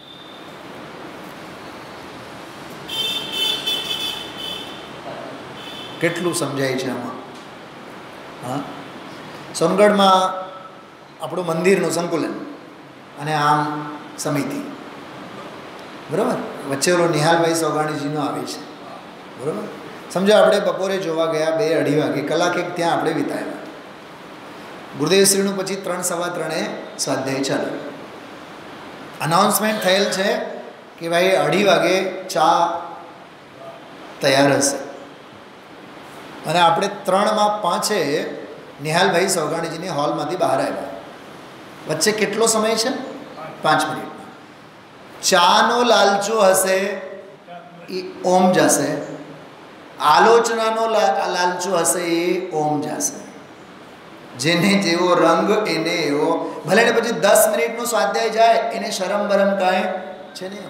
કેટલું સમજાય છે આમાં? હા, સોનગઢમાં આપણું મંદિરનું સંકુલન અને આમ સમિતિ, બરાબર, વચ્ચે ઓલો નિહાલભાઈ સોગાણીજીનો આવે છે, બરાબર. સમજો આપણે બપોરે જોવા ગયા 2-2:30 વાગે, કલાક એક ત્યાં આપણે વિતાવ્યા. ગુરુદેવશ્રીનું પછી 3 સવા 3 સ્વાધ્યાય ચાલે. અનાઉન્સમેન્ટ થયેલ છે કે ભાઈ 2:30 વાગે ચા તૈયાર હશે. અને આપણે 3:05 નિહાલભાઈ સોગાણીજીની હોલમાંથી બહાર આવ્યા. વચ્ચે કેટલો સમય છે? 5 મિનિટ. ચાનો લાલચો હશે એ ઓમ જશે, આલોચનાનો લાલચો હશે એ ઓમ જશે. જેને જેવો રંગ એને એવો, ભલે ને પછી 10 મિનિટનો સ્વાધ્યાય જાય એને શરમ બરમ કાંઈ છે નહીં.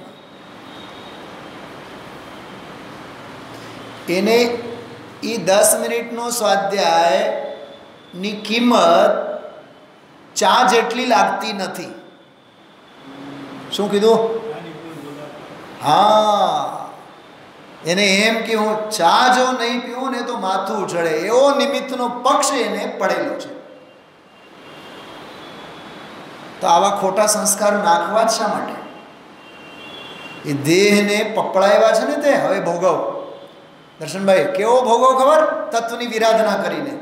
એને એ 10 મિનિટનો સ્વાધ્યાયની કિંમત ચા જેટલી લાગતી નથી. શું કીધું? હા, એને એમ કે હું ચા જો નહીં પીવું ને તો માથું ચડે, એવો નિમિત્તનો પક્ષ એને પડેલો છે. તો આવા ખોટા સંસ્કાર નાખવા જ શા માટે? એ દેહને પકડાવ્યા છે ને, તે હવે ભોગવ. દર્શનભાઈ, કેવો ભોગવ ખબર? તત્વની વિરાધના કરીને.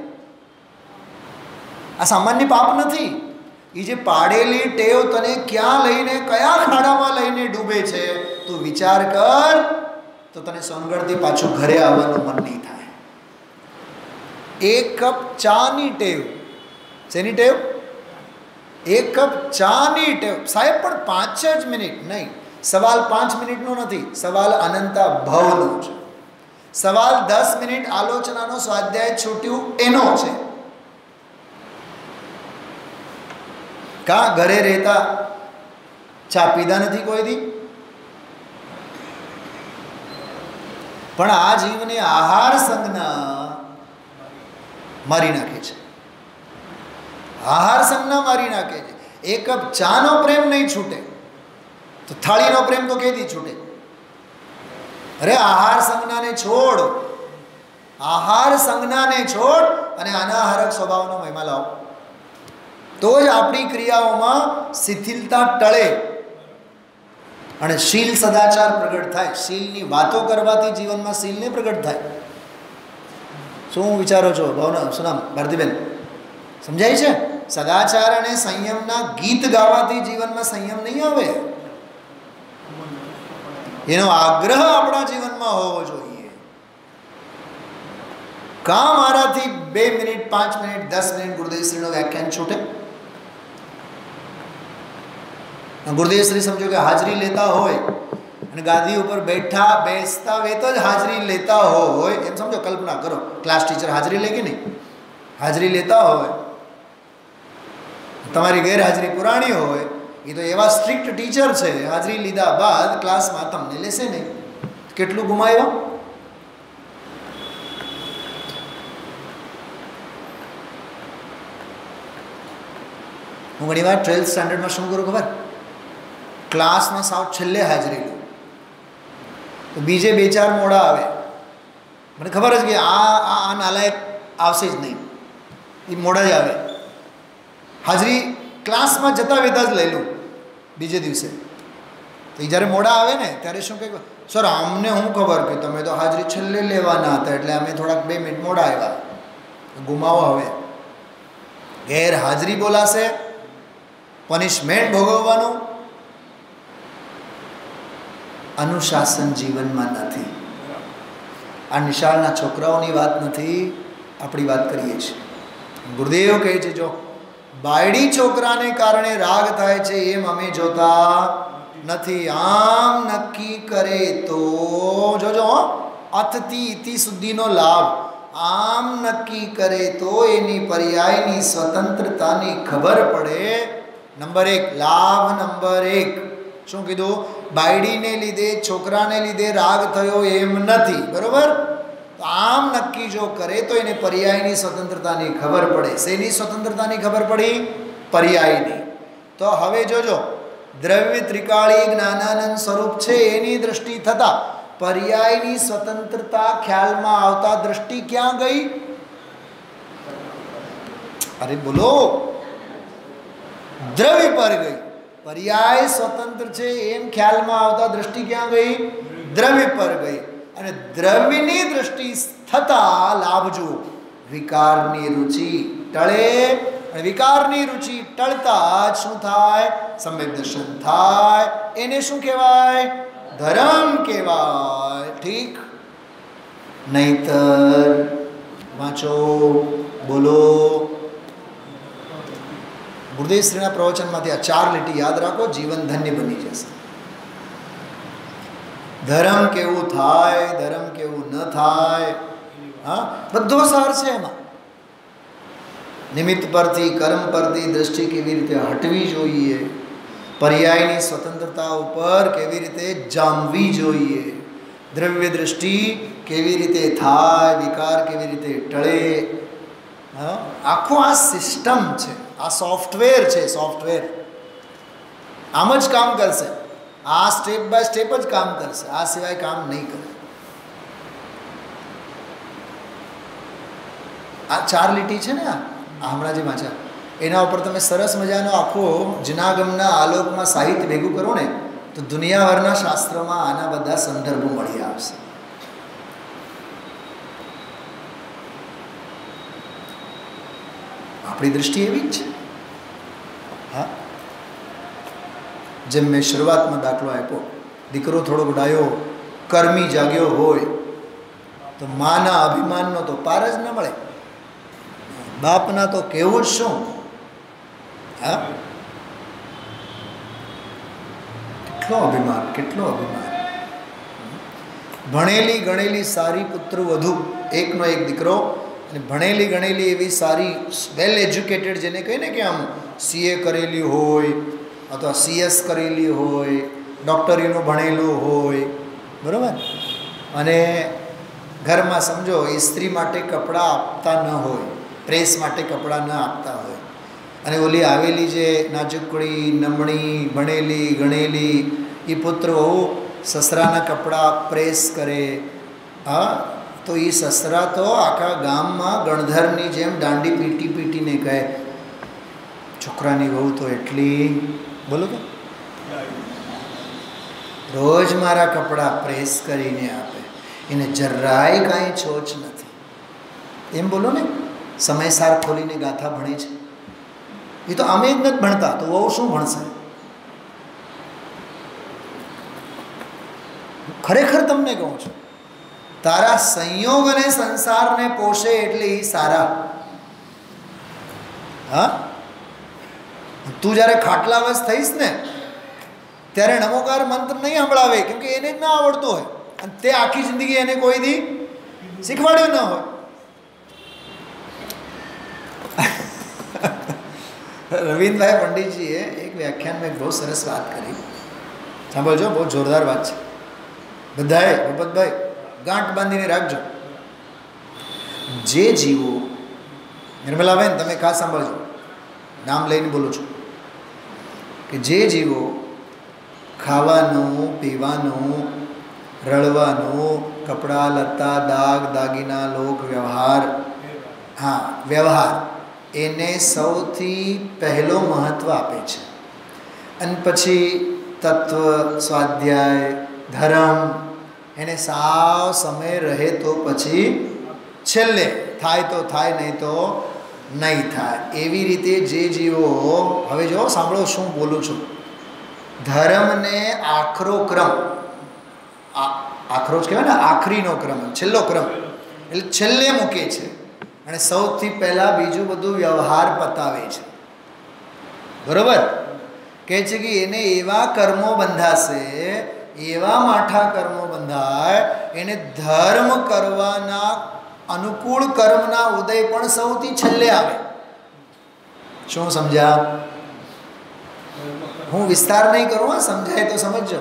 આ સામાન્ય પાપ નથી. એ જે પાડેલી ટેવ તને ક્યાં લઈને, કયા ખાડામાં લઈને ડૂબે છે, તું વિચાર કર, તો તને સોનગઢથી પાછું ઘરે આવવાનું મન નહીં થાય. 1 કપ ચાની ટેવ. શેની ટેવ? 1 કપ ચાની ટેવ. સાહેબ પણ 5 જ મિનિટ નહીં. સવાલ 5 મિનિટનો નથી, સવાલ અનંતા ભવનો છે. સવાલ 10 મિનિટ આલોચનાનો સ્વાધ્યાય છૂટ્યું એનો છે. કા ઘરે રહેતા ચા પીધા નથી કોઈ દી? પણ આ જીવને આહાર સંજ્ઞા મારી નાખે છે. આહાર સંજ્ઞા મારી નાખે છે. 1 કપ ચાનો પ્રેમ નહીં છૂટે તો થાળીનો પ્રેમ તો કેદી છૂટે? અરે આહાર સંજ્ઞાને છોડ. આહાર સંજ્ઞાને છોડ અને અનાહારક સ્વભાવનો મહિમા લાવો, તો જ આપણી ક્રિયાઓમાં શિથિલતા ટળે અને શીલ સદાચાર પ્રગટ થાય. શીલની વાતો કરવાથી જીવનમાં શીલને પ્રગટ થાય. શું વિચારો છો ભાવના? સુનામ ભારતીબેન સમજાય છે? સદાચાર અને સંયમના ગીત ગાવાથી જીવનમાં સંયમ નહીં આવે. એનો આગ્રહ આપણા જીવનમાં હોવો જોઈએ. કા મારાથી 2 મિનિટ 5 મિનિટ 10 મિનિટ ગુરુદેવશ્રીનો વ્યાખ્યાન છૂટે? ગુરુદેવશ્રી સમજો કે હાજરી લેતા હોય અને ગાદી ઉપર બેસતા વેત જ હાજરી લેતા હોય, એમ સમજો, કલ્પના કરો. ક્લાસ ટીચર હાજરી લે કે નહીં? હાજરી લેતા હોય, તમારી ગેરહાજરી પુરાણી હોય, એ તો એવા સ્ટ્રિક્ટ ટીચર છે, હાજરી લીધા બાદ ક્લાસમાં તમને લેશે નહીં. કેટલું ગુમાયો? હું ઘણી વાર 12th સ્ટાન્ડર્ડમાં શું કરું ખબર? ક્લાસમાં સાવ છેલ્લે હાજરી લઉં, તો બીજે 2-4 મોડા આવે. મને ખબર જ કે આ નાલાયક આવશે જ નહીં, એ મોડા જ આવે. હાજરી ક્લાસમાં જતા વેતા જ લઈ લઉં બીજે દિવસે. તો એ જ્યારે મોડા આવે ને ત્યારે શું કહે, સર અમને શું ખબર કે તમે તો હાજરી છેલ્લે લેવાના હતા એટલે અમે થોડાક 2 મિનિટ મોડા આવ્યા. ગુમાવો હવે. ગેરહાજરી બોલાશે, પનિશમેન્ટ ભોગવવાનું. અનુશાસન જીવનમાં નથી. આ નિશાળના છોકરાઓની વાત નથી, આપણી વાત કરીએ છીએ. ગુરુદેવ કહે છે, જો બાયડી છોકરાને કારણે રાગ થાય છે એમ અમે જોતા નથી. આમ નક્કી કરે તો જોજો, અથથી ઇતિ શુદ્ધિનો લાભ. આમ નક્કી કરે તો એની પર્યાયની સ્વતંત્રતાની ખબર પડે. નંબર 1 લાભ. નંબર 1 શું કીધું? બાયડીને લીધે, છોકરાને લીધે રાગ થયો એમ નથી, બરોબર? આમ નક્કી જો કરે તો એને પર્યાયની સ્વતંત્રતાની ખબર પડે. શેની સ્વતંત્રતાની ખબર પડી? પર્યાયની. તો હવે જોજો, દ્રવ્ય ત્રિકાળી જ્ઞાનાનંદ સ્વરૂપ છે એની દ્રષ્ટિ થતા પર્યાયની સ્વતંત્રતા ખ્યાલમાં આવતા દ્રષ્ટિ ક્યાં ગઈ? અરે બોલો, દ્રવ્ય પર ગઈ. પર્યાય સ્વતંત્ર છે એમ ખ્યાલમાં આવતા દ્રષ્ટિ ક્યાં ગઈ? દ્રવ્ય પર ગઈ. અને દ્રવ્યની દ્રષ્ટિ થતા લાભ જુઓ, વિકારની રુચિ ટળે. અને વિકારની રુચિ ટળતા જ શું થાય? સમ્યક દર્શન થાય. એને શું કહેવાય? ધર્મ કહેવાય. ઠીક? નહીતર વાંચો, બોલો. ગુરુદેવશ્રીના પ્રવચનમાંથી આ 4 લીટી યાદ રાખો, જીવન ધન્ય બની જશે. ધર્મ કેવું થાય, ધર્મ કેવું ન થાય, હા, બધો સાર છે એમાં. નિમિત્ત પરથી, કર્મ પરથી દ્રષ્ટિ કેવી રીતે હટવી જોઈએ, પર્યાયની સ્વતંત્રતા ઉપર કેવી રીતે જામવી જોઈએ, દ્રવ્ય દ્રષ્ટિ કેવી રીતે થાય, વિકાર કેવી રીતે ટળે. હા, આખું આ સિસ્ટમ છે, આ સોફ્ટવેર છે. સોફ્ટવેર આમ જ કામ કરશે. આ સ્ટેપ બાય સ્ટેપ જ કામ કરશે, આ સિવાય કામ નહીં કરે. આ 4 લીટી છે ને, આ હમણાં જે વાંચ્યા, એના ઉપર તમે સરસ મજાનો આખો જનાગમના આલોકમાં સાહિત્ય ભેગું કરો ને, તો દુનિયાભરના શાસ્ત્રોમાં આના બધા સંદર્ભો મળી આવશે. આપણી દૃષ્ટિ એવી જ છે. હા, જેમ મેં શરૂઆતમાં દાખલો આપ્યો, દીકરો થોડોક ડાયો કર્મી જાગ્યો હોય તો માના અભિમાનનો તો પાર જ ન મળે. બાપના તો કેવું જ શું. હા, કેટલો અભિમાન, કેટલો અભિમાન. ભણેલી ગણેલી સારી પુત્ર વધુ, એકનો એક દીકરો, અને ભણેલી ગણેલી એવી સારી વેલ એજ્યુકેટેડ, જેને કહીએ ને કે આમ CA કરેલી હોય અથવા CS કરેલી હોય, ડૉક્ટરીનું ભણેલું હોય, બરાબર, અને ઘરમાં સમજો એ સ્ત્રી માટે કપડાં આપતા ન હોય, પ્રેસ માટે કપડાં ન આપતા હોય, અને ઓલી આવેલી જે નાજુકડી નમણી ભણેલી ગણેલી એ પુત્રો સસરાના કપડાં પ્રેસ કરે, હા, તો એ સસરા તો આખા ગામમાં ગણધરની જેમ દાંડી પીટીને કહે, છોકરાની વહુ તો એટલી, બોલો તો, રોજ મારા કપડાં પ્રેસ કરીને આપે, એને જરાય કાંઈ છોચ નથી. એમ બોલો ને, સમયસાર ખોલીને ગાથા ભણે છે. એ તો અમે જ નથી ભણતા, તો વહુ શું ભણશે? ખરેખર તમને કહું છું, તારા સંયોગ અને સંસારને પોષે એટલે એ સારા. હા, તું જ્યારે ખાટલાવશ થઈશ ને ત્યારે નમોકાર મંત્ર નહીં સંભળાવે, કેમ કે એને જ ના આવડતો હોય અને તે આખી જિંદગી એને કોઈ દી શીખવાડ્યું ન હોય. રવિન્દ્રભાઈ પંડિતજીએ એક વ્યાખ્યાનમાં એક બહુ સરસ વાત કરી, સાંભળજો, બહુ જોરદાર વાત છે. બધાએ ભૂપતભાઈ ગાંઠ બાંધીને રાખજો. જે જીવો, નિર્મલાબેન તમે ખાસ સાંભળજો, નામ લઈને બોલું છું, કે જે જીવો ખાવાનું, પીવાનું, રળવાનું, કપડાં લત્તા, દાગ દાગીના, લોક વ્યવહાર, હા વ્યવહાર, એને સૌથી પહેલો મહત્ત્વ આપે છે. અને પછી તત્વ, સ્વાધ્યાય, ધર્મ એને સાવ સમય રહે તો પછી છેલ્લે થાય તો થાય, નહીં તો નહીં થાય. એવી રીતે જે જીવો, હવે જો સાંભળો શું બોલું છું, ધર્મને આખરો ક્રમ, આખરો જ કહેવાય ને, આખરીનો ક્રમ, છેલ્લો ક્રમ, એટલે છેલ્લે મૂકે છે અને સૌથી પહેલાં બીજું બધું વ્યવહાર પતાવે છે. બરોબર? કહે છે કે એને એવા કર્મો બંધાશે, એવા માઠા કર્મો બંધાય, એને ધર્મ કરવાના અનુકૂળ કર્મના ઉદય પણ સૌથી છેલ્લે આવે. શું સમજ્યા? હું વિસ્તાર નહીં કરું, સમજાય તો સમજજો.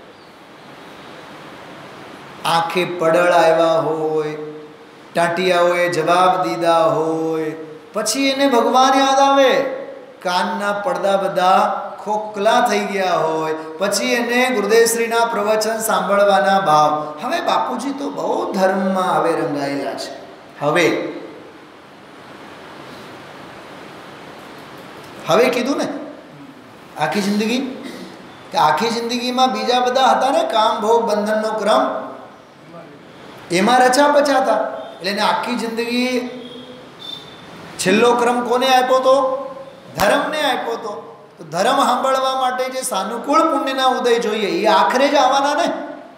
આંખે પડળ આવ્યા હોય, ટાંટિયાઓએ જવાબ દીધા હોય, પછી એને ભગવાન યાદ આવે, કાનના પડદા બધા ખોખલા થઈ ગયા હોય, પછી એને ગુરુદેવશ્રીના પ્રવચન સાંભળવાના ભાવ. હવે બાપુજી તો બહુ ધર્મમાં હવે રંગાયેલા છે. હવે કીધું ને આખી જિંદગી, કે આખી જિંદગીમાં બીજા બધા હતા ને કામ ભોગ બંધનનો ક્રમ, એમાં રચા પચા હતા. એટલે એને આખી જિંદગી છેલ્લો ક્રમ કોને આપ્યો તો? ધર્મને આપ્યો તો. તો ધર્મ સાંભળવા માટે જે સાનુકૂળ પુણ્યના ઉદય જોઈએ એ આખરે જ આવવાના ને.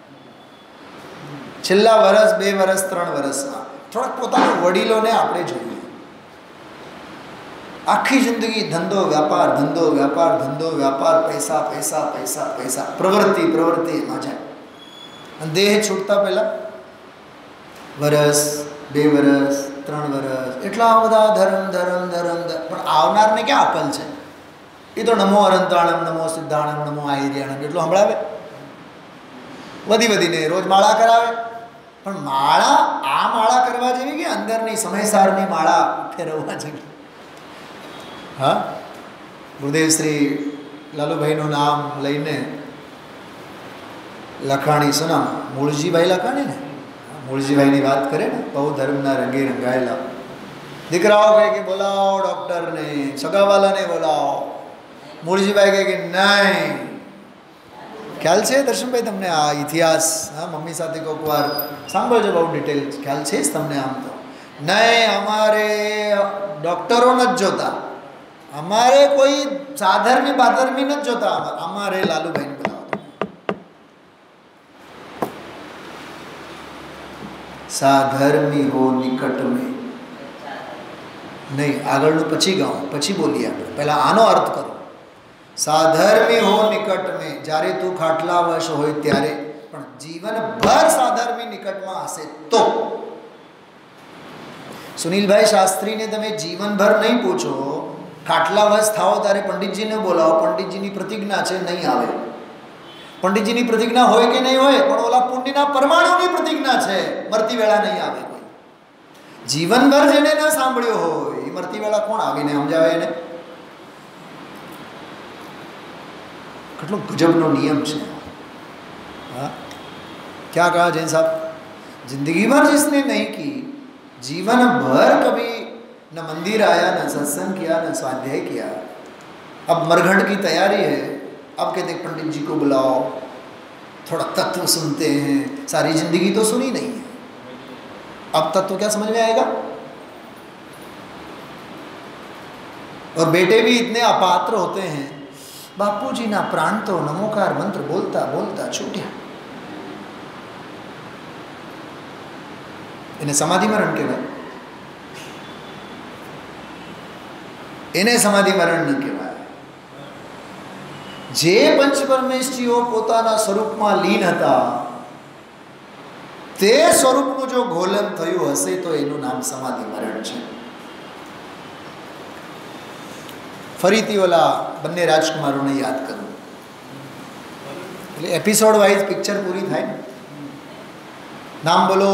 છેલ્લા વર્ષ, 2 વર્ષ, 3 વર્ષમાં થોડાક પોતાના વડીલોને આપણે જોઈએ. આખી જિંદગી ધંધો વ્યાપાર, ધંધો વ્યાપાર, ધંધો વ્યાપાર, પૈસા પૈસા પૈસા પૈસા, પ્રવૃત્તિ એમાં જાય. અને દેહ છૂટતા પહેલાં વર્ષ, 2 વર્ષ, 3 વર્ષ, એટલા બધા ધર્મ. પણ આવનારને ક્યાં અકલ છે? એ તો નમો અરંતાણમ, નમો સિદ્ધાણમ, નમો આહિર્યાણમ એટલું સંભળાવે, વધીને રોજ માળા કરાવે. પણ માળા કરવા જેવી કે અંદરની સમયસારની માળા ફેરવવા જેવી. હા, ગુરુદેવ શ્રી લાલુભાઈનું નામ લઈને લખાણી, શું નામ? મૂળજીભાઈ લખાણી ને, મૂળજીભાઈની વાત કરે ને, બહુ ધર્મના રંગે રંગાયેલા. દીકરાઓ કહે કે બોલાવો ડૉક્ટરને, સગાવાલાને બોલાવો. મૂળજીભાઈ કહે કે નહીં. ખ્યાલ છે દર્શનભાઈ તમને આ ઇતિહાસ? હા, મમ્મી સાથે કોઈક વાર સાંભળજો, બહુ ડિટેલ ખ્યાલ છે જ તમને. આમ તો નહીં, અમારે ડૉક્ટરો નથી જોતા, અમારે કોઈ સાધર્મી બાધર્મી નથી જોતા, અમારે લાલુભાઈને બોલાવો. સાધર્મી હો નિકટ મેં, નહીં આગળનું પછી ગાઉં, પછી બોલીએ આપણે, પહેલાં આનો અર્થ કરો. સાધર્મી હો નિકટ મેં, જ્યારે તું ખાટલાવશ હોય ત્યારે, પણ જીવનભર સાધર્મી નિકટમાં હશે તો. સુનિલભાઈ શાસ્ત્રીને તમે જીવનભર નહીં પૂછો, ખાટલાવશ થાઓ ત્યારે પંડિતજીને બોલાવો, પંડિતજીની પ્રતિજ્ઞા છે નહીં આવે. પંડિતજીની પ્રતિજ્ઞા હોય કે નહીં હોય, પણ ઓલા પુણ્યના પરમાણુની પ્રતિજ્ઞા છે, મરતી વેળા નહીં આવે કોઈ. જીવનભર જેને ન સાંભળ્યો હોય એ મરતી વેળા કોણ આવીને સમજાવે એને? કેટલો ગજબનો નિયમ છે. હા, ક્યાં કહા જૈન સાહેબ? जिंदगी भर जिसने नहीं की, जीवन भर कभी न मंदिर आया, न सत्संग किया, न स्वाध्याय किया, अब मरघट की तैयारी है, अब कहते पंडित जी को बुलाओ, थोड़ा तत्व सुनते हैं। सारी जिंदगी तो सुनी नहीं है, अब तत्व क्या समझ में आएगा? और बेटे भी इतने अपात्र होते हैं, बापूजी ना प्राण तो नमोकार मंत्र बोलता बोलता छूट्या। इन्हें समाधि मरण कहेवाय, इन्हें समाधि मरण न कहेवाय। जे पंच परमेश्वरीओ पोताना स्वरूपમાં લીન હતા, તે સ્વરૂપનું જો ગોલન થયું હશે તો એનું નામ સમાધિ મરણ છે. ફરીથી ઓલા બંને રાજકુમારોને યાદ કરું, એટલે એપિસોડ વાઇઝ પિક્ચર પૂરી થાય ને. નામ બોલો.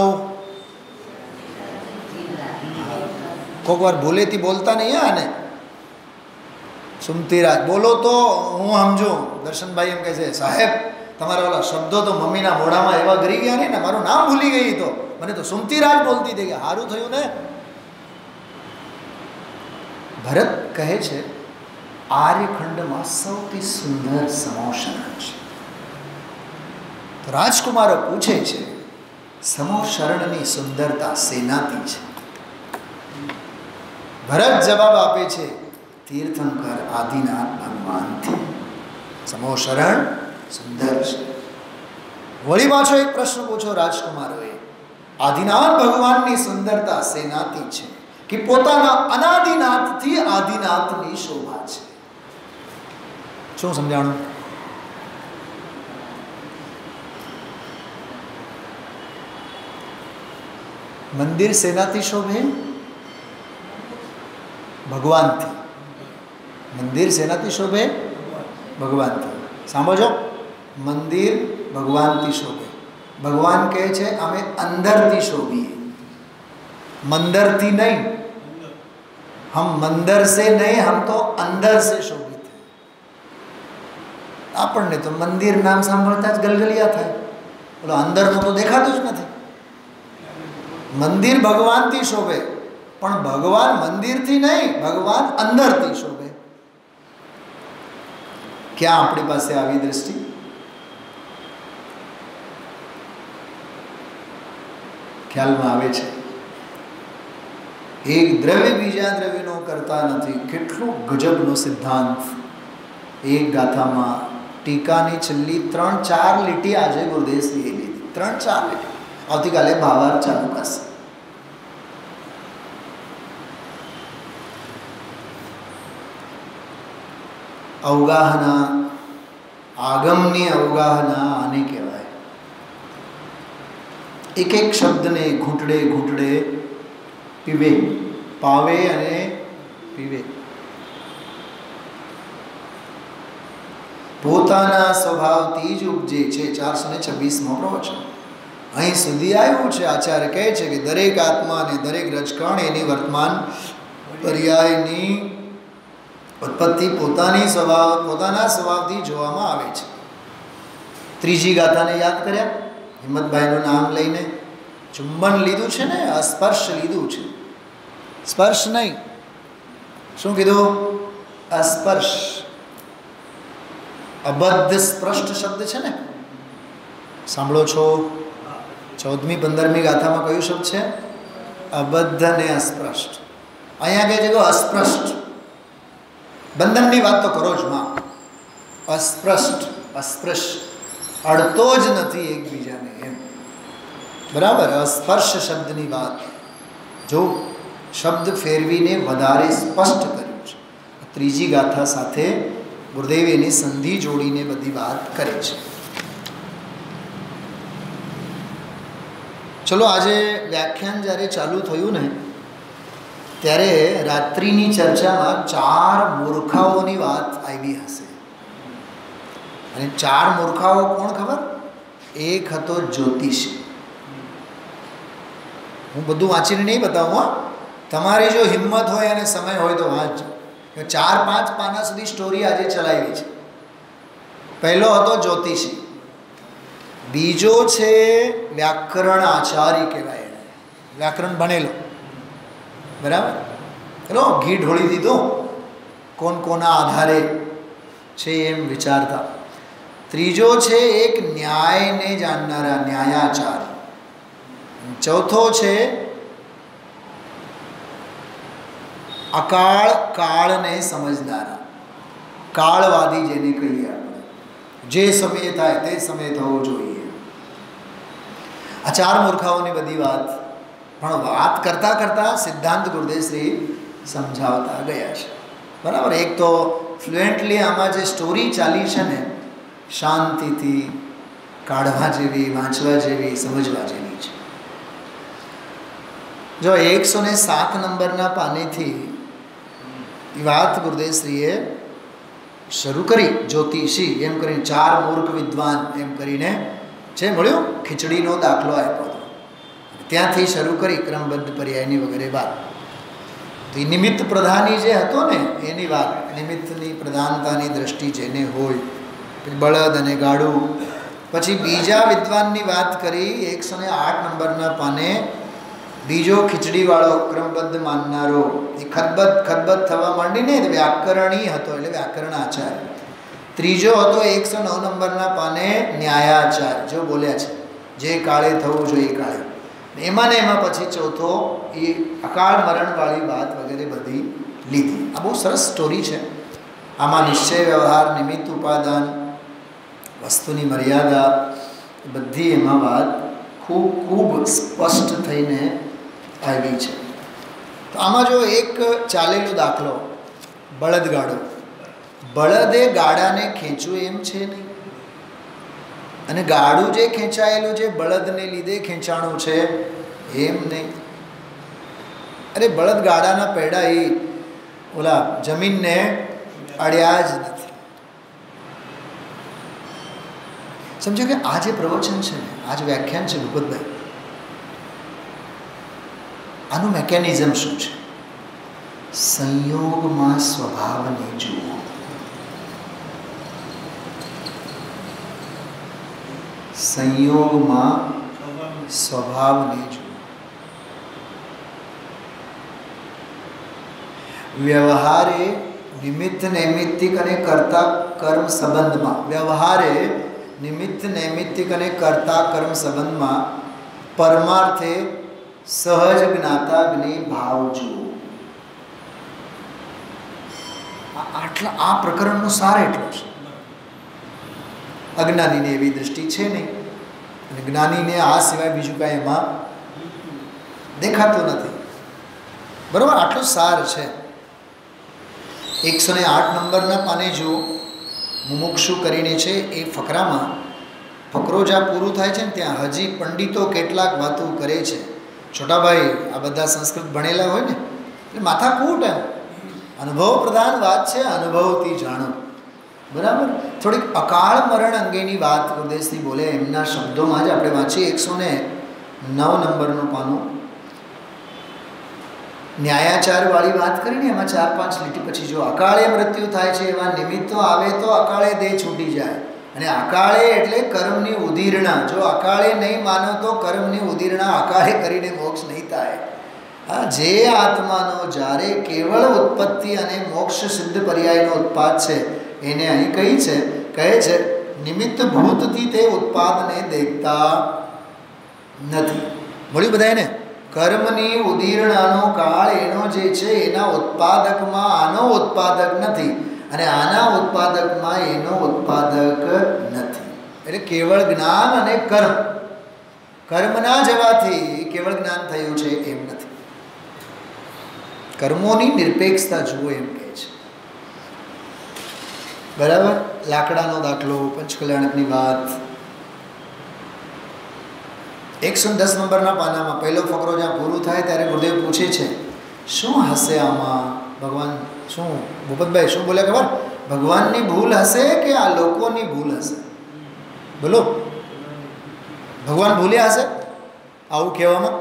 કોઈક વાર ભૂલેથી બોલતા નહીં આને. સુમતીરાજ બોલો તો હું સમજુ. દર્શનભાઈ એમ કહે છે, સાહેબ તમારા ઓલા શબ્દો તો મમ્મીના મોઢામાં એવા ગરી ગયા ને, મારું નામ ભૂલી ગઈ, તો મને તો સુમતીરાજ બોલતી થઈ ગયા. સારું થયું ને. ભરત કહે છે આર્યખંડમાં સૌથી સુંદર સમોશરણ છે. તો રાજકુમારો પૂછે છે સમોશરણની સુંદરતા શેનાથી છે? ભરત જવાબ આપે છે તીર્થંકર આદિનાથ ભગવાનથી સમોશરણ સુંદર છે. વળી પાછો એક પ્રશ્ન પૂછો રાજકુમારોએ, આદિનાથ ભગવાનની સુંદરતા શેનાથી છે? કે પોતાના અનાદિનાથથી આદિનાથની શોભા છે. શું સમજાણું? મંદિર શેનાથી શોભે? ભગવાનથી. મંદિર શેનાથી શોભે? ભગવાનથી. સાંભળજો, મંદિર ભગવાનથી શોભે. ભગવાન કહે છે અમે અંદરથી શોભીએ, મંદરથી નહીં. हम मंदिर से नहीं, हम तो अंदर से शोभित है. આપણને તો મંદિર નામ સાંભળતા જ ગલગલિયા થાય, બોલો અંદરનું તો દેખાતું જ નથી. મંદિર ભગવાનથી શોભે, પણ ભગવાન મંદિરથી નહીં, ભગવાન અંદરથી શોભે. ક્યાં આપણી પાસે આવી દ્રષ્ટિ? ખ્યાલમાં આવે છે? એક દ્રવ્ય બીજા દ્રવ્યનો કરતા નથી. કેટલું ગજબનો સિદ્ધાંત એક ગાથામાં. ટીકાની છેલ્લી 3-4 લીટી આજે ગુરુદેવશ્રીએ લીધી. 3-4 લીટી. આવતીકાલે ભાવાર્થ ચાલુ કરશે. અવગાહના, આગમની અવગાહના આને કહેવાય. એક એક શબ્દને ઘૂંટડે ઘૂંટડે પીવે, પાવે અને પીવે. પોતાના સ્વભાવથી જ ઉપજે છે. 426મો પ્રવચન અહીં સુધી આવ્યું છે. આચાર્ય કહે છે કે દરેક આત્મા અને દરેક રજકણ એની વર્તમાન પર્યાયની ઉત્પત્તિ પોતાના સ્વભાવથી જોવામાં આવે છે. ત્રીજી ગાથાને યાદ કર્યા? હિંમતભાઈનું નામ લઈને ચુંબન લીધું છે ને, સ્પર્શ લીધું છે. સ્પર્શ નહીં, શું કીધું? અસ્પર્શ. અબદ્ધ સ્પષ્ટ શબ્દ છે ને, સાંભળો છો? 14મી 15મી ગાથામાં કયું શબ્દ છે? અબદ્ધ ને અસ્પૃષ્ટ. અહીંયા કહે છે કે અસ્પૃષ્ટ. બંધનની વાત તો કરો જ માં. અસ્પૃષ્ટ, અસ્પૃશ, અડતો જ નથી એકબીજાને એમ. બરાબર. અસ્પર્શ શબ્દની વાત જો શબ્દ ફેરવીને વધારે સ્પષ્ટ કર્યું છે. ત્રીજી ગાથા સાથે ગુરુદેવ એની સંધિ જોડીને બધી વાત કરે છે. ચલો, આજે વ્યાખ્યાન જ્યારે ચાલુ થયું ને ત્યારે રાત્રિની ચર્ચામાં 4 મૂર્ખાઓની વાત આવી હશે. અને 4 મૂર્ખાઓ કોણ ખબર? એક હતો જ્યોતિષી. હું બધું વાંચીને નહીં બતાવું. તમારી જો હિંમત હોય અને સમય હોય તો વાંચજો. 4-5 પાના સુધી સ્ટોરી આજે ચલાવી છે. પહેલો હતો જ્યોતિષી. બીજો છે વ્યાકરણ આચાર્ય કહેવાય, એને વ્યાકરણ ભણેલો, બરાબર, ચલો ઘી ઢોળી દીધો કોણ કોના આધારે છે એમ વિચારતા. ત્રીજો છે એક ન્યાયને જાણનારા ન્યાયાચાર્ય. ચોથો છે અકાળ કાળને સમજનારા, કાળવાદી જેને કહીએ આપણે, જે સમયે થાય તે સમયે થવું જોઈએ. આ ચાર મૂર્ખાઓની બધી વાત, પણ વાત કરતાં કરતાં સિદ્ધાંત ગુરુદેવશ્રી સમજાવતા ગયા છે, બરાબર. એક તો ફ્લુએન્ટલી આમાં જે સ્ટોરી ચાલી છે ને, શાંતિથી કાઢવા જેવી, વાંચવા જેવી, સમજવા જેવી છે. જો 107 નંબરના પાનેથી એ વાત ગુરુદેવશ્રીએ શરૂ કરી. જ્યોતિષી એમ કરીને 4 મૂર્ખ વિદ્વાન એમ કરીને છે મળ્યું, ખીચડીનો દાખલો આપ્યો હતો, ત્યાંથી શરૂ કરી ક્રમબદ્ધ પર્યાયની વગેરે વાત. તો એ નિમિત્ત પ્રધાની જે હતો ને એની વાત, નિમિત્તની પ્રધાનતાની દ્રષ્ટિ જેને હોય, બળદ અને ગાડું. પછી બીજા વિદ્વાનની વાત કરી 108 નંબરના પાને. બીજો ખીચડીવાળો ક્રમબદ્ધ માનનારો, એ ખતબત થવા માંડીને વ્યાકરણી હતો, એટલે વ્યાકરણ આચાર્ય. ત્રીજો હતો 109 નંબરના પાને ન્યાયાચાર્ય, જો બોલ્યા છે જે કાળે થવું જોઈએ કાળે. એમાં ને એમાં પછી ચોથો એ અકાળ મરણવાળી વાત વગેરે બધી લીધી. આ બહુ સરસ સ્ટોરી છે. આમાં નિશ્ચય વ્યવહાર, નિમિત્ત ઉપાદાન, વસ્તુની મર્યાદા, બધી એમાં વાત ખૂબ ખૂબ સ્પષ્ટ થઈને આવી છે. તો આમાં જો એક ચાલેલો દાખલો, બળદગાડો. બળદે ગાડાને ખેંચવું એમ છે નહીં, અને ગાડું જે ખેંચાયેલું છે બળદને લીધે ખેંચાણું છે એમ નહીં. અરે બળદ ગાડાના પૈડા એ ઓલા જમીનને અડ્યા જ નથી. સમજો કે આ જે પ્રવચન છે ને, આ જે વ્યાખ્યાન છે ભૂપતભાઈ, આનું મેકેનિઝમ શું છે? સંયોગમાં સ્વભાવને જુઓ. સંયોગમાં સ્વભાવને જુઓ. વ્યવહારે નિમિત્ત નૈમિત્તિક અને કર્તા કર્મ સંબંધમાં, વ્યવહારે નિમિત્ત નૈમિત્તિક અને કર્તા કર્મ સંબંધમાં પરમાર્થે સહજ જ્ઞાતાગ્નિ ભાવ જુઓ. આ પ્રકરણનો સાર એટલો છે. અજ્ઞાનીને એવી દૃષ્ટિ છે નહીં, અને જ્ઞાનીને આ સિવાય બીજું કાંઈ એમાં દેખાતું નથી, બરાબર. આટલો સાર છે. 108 નંબરના પાને જુઓ, મુમુક્ષુ કરીને છે એ ફકરામાં. ફકરો જ્યાં પૂરું થાય છે ને ત્યાં હજી પંડિતો કેટલાક વાતો કરે છે. છોટાભાઈ આ બધા સંસ્કૃત ભણેલા હોય ને એટલે માથાકૂટ, એમ અનુભવ પ્રધાન વાત છે, અનુભવથી જાણો, બરાબર. થોડીક અકાળ મરણ અંગેની વાત ગુરુદેવશ્રી બોલે એમના શબ્દોમાં જ આપણે વાંચીએ. 109 નંબરનું પાનું. ન્યાયાચારવાળી વાત કરીને એમાં 4-5 લીટી પછી જો અકાળે મૃત્યુ થાય છે એવા નિમિત્તો આવે તો અકાળે દેહ છૂટી જાય. અને અકાળે એટલે કર્મની ઉદીર્ણા. જો અકાળે નહીં માનો તો કર્મની ઉદીર્ણા અકાળે કરીને મોક્ષ નહીં થાય. હા, જે આત્માનો જ્યારે કેવળ ઉત્પત્તિ અને મોક્ષ સિદ્ધ પર્યાયનો ઉત્પાદ છે એને અહીં કહે છે નિમિત્ત ભૂતથી તે ઉત્પાદને દેખતા નથી. મળ્યું બધાને? કર્મની ઉદીર્ણાનો કાળ એનો જે છે એના ઉત્પાદકમાં આનો ઉત્પાદક નથી, અને આના ઉત્પાદકમાં એનો ઉત્પાદક નથી. એટલે કેવળ જ્ઞાન અને કર્મના જવાથી કેવળ જ્ઞાન થયું છે એમ નથી. કર્મોની નિરપેક્ષતા જુઓ એમ કહે છે, બરાબર. લાકડાનો દાખલો, પંચકલ્યાણકની વાત. 110 નંબરના પાનામાં પહેલો ફકરો જ્યાં પૂરું થાય ત્યારે ગુરુદેવ પૂછે છે શું હશે આમાં? ભગવાન શું, ભૂપતભાઈ શું બોલે ખબર? ભગવાનની ભૂલ હશે કે આ લોકોની ભૂલ હશે? બોલો, ભગવાન ભૂલ્યા હશે આવું કહેવામાં?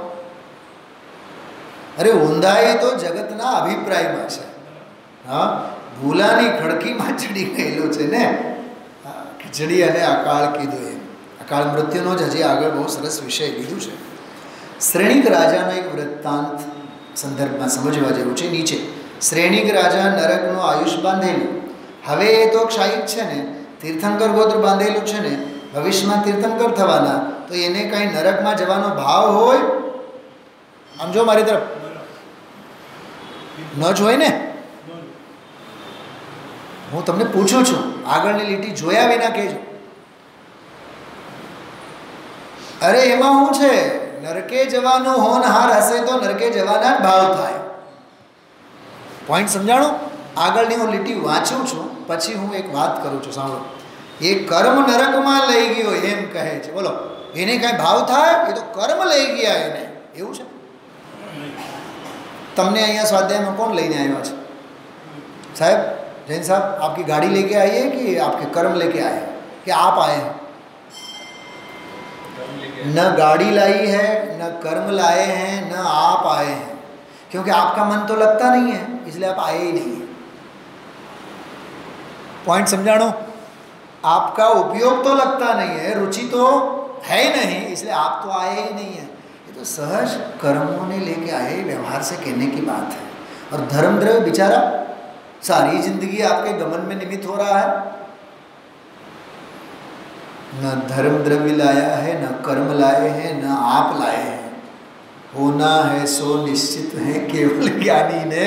અરે ઊંધાઈ તો જગતના અભિપ્રાયમાં છે. હા, ભૂલાની ખડકીમાં ચડી ગયેલો છે ને. ખીચડી અને અકાળ કીધું એમ. કાળ મૃત્યુનો જ હજી આગળ બહુ સરસ વિષય લીધું છે. શ્રેણિક રાજાનો એક વૃત્તાંત સંદર્ભમાં સમજવા જેવું છે. નીચે શ્રેણિક રાજા નરકનું આયુષ બાંધેલું. હવે એ તો ક્ષાયિક છે ને, તીર્થંકર ગોત્ર બાંધેલું છે ને, ભવિષ્યમાં તીર્થંકર થવાના, તો એને કાંઈ નરકમાં જવાનો ભાવ હોય? આમ જો મારી તરફ ન જ હોય ને. હું તમને પૂછું છું, આગળની લીટી જોયા વિના કહેજો. અરે એમાં શું છે, નરકે જવાનું હોનહાર હશે તો નરકે જવાના જ ભાવ થાય. પોઈન્ટ સમજાણું? આગળની હું લીટી વાંચું છું, પછી હું એક વાત કરું છું, સાંભળો. એ કર્મ નરકમાં લઈ ગયો એમ કહે છે. બોલો, એને કાંઈ ભાવ થાય? એ તો કર્મ લઈ ગયા એને. એવું છે? તમને અહીંયા સ્વાધ્યાયમાં કોણ લઈને આવ્યા છે? સાહેબ, जैन साहब, आपकी गाड़ी लेके आई है कि आपके कर्म लेके आए हैं कि आप आए हैं? न गाड़ी लाई है, न कर्म लाए हैं, न आप आए हैं, क्योंकि आपका मन तो लगता नहीं है, इसलिए आप आए ही नहीं है. पॉइंट समझाणो? आपका उपयोग तो लगता नहीं है, रुचि तो है नहीं, इसलिए आप तो आए ही नहीं है. ये तो सहज कर्मों ने लेके आए, व्यवहार से कहने की बात है. और धर्म द्रव्य बेचारा सारी जिंदगी आपके गमन में निमित्त हो रहा है. न धर्म द्रव्य लाया है, न कर्म लाए हैं, न आप लाए हैं. होना है सो निश्चित है केवल ज्ञानी ने.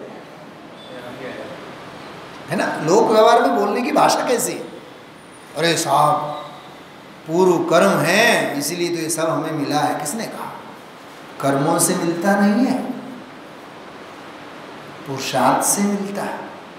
है ना? लोक व्यवहार में बोलने की भाषा कैसी? अरे साहब, पूर्व कर्म है इसीलिए तो ये सब हमें मिला है. किसने कहा? कर्मों से मिलता नहीं है, पुरुषार्थ से मिलता है.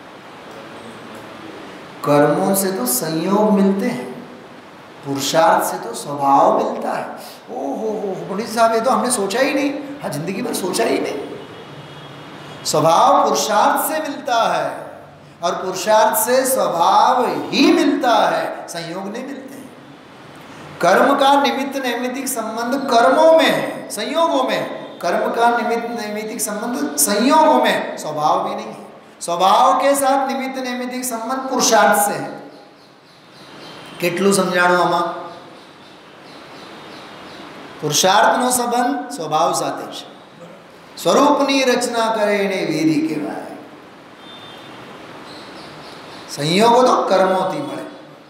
कर्मों से तो संयोग मिलते हैं, पुरुषार्थ से तो स्वभाव मिलता है. ओहो पंडित साहब, ये तो हमने सोचा ही नहीं. हाँ, जिंदगी भर सोचा ही नहीं. स्वभाव पुरुषार्थ से मिलता है, और पुरुषार्थ से स्वभाव ही मिलता है, संयोग नहीं मिलते हैं. कर्म का निमित्त नैमित्तिक संबंध कर्मों में है, संयोगों में. कर्म का निमित्त नैमित्तिक संबंध संयोगों में, स्वभाव में नहीं है. स्वभाव के साथ निमित्त नैमित्तिक संबंध पुरुषार्थ से है. કેટલું સમજાણું આમાં? પુરુષાર્થનો સંબંધ સ્વભાવ સાથે છે. સ્વરૂપની રચના કરે એને વિધિ કહેવાય. સંયોગો તો કર્મોથી મળે.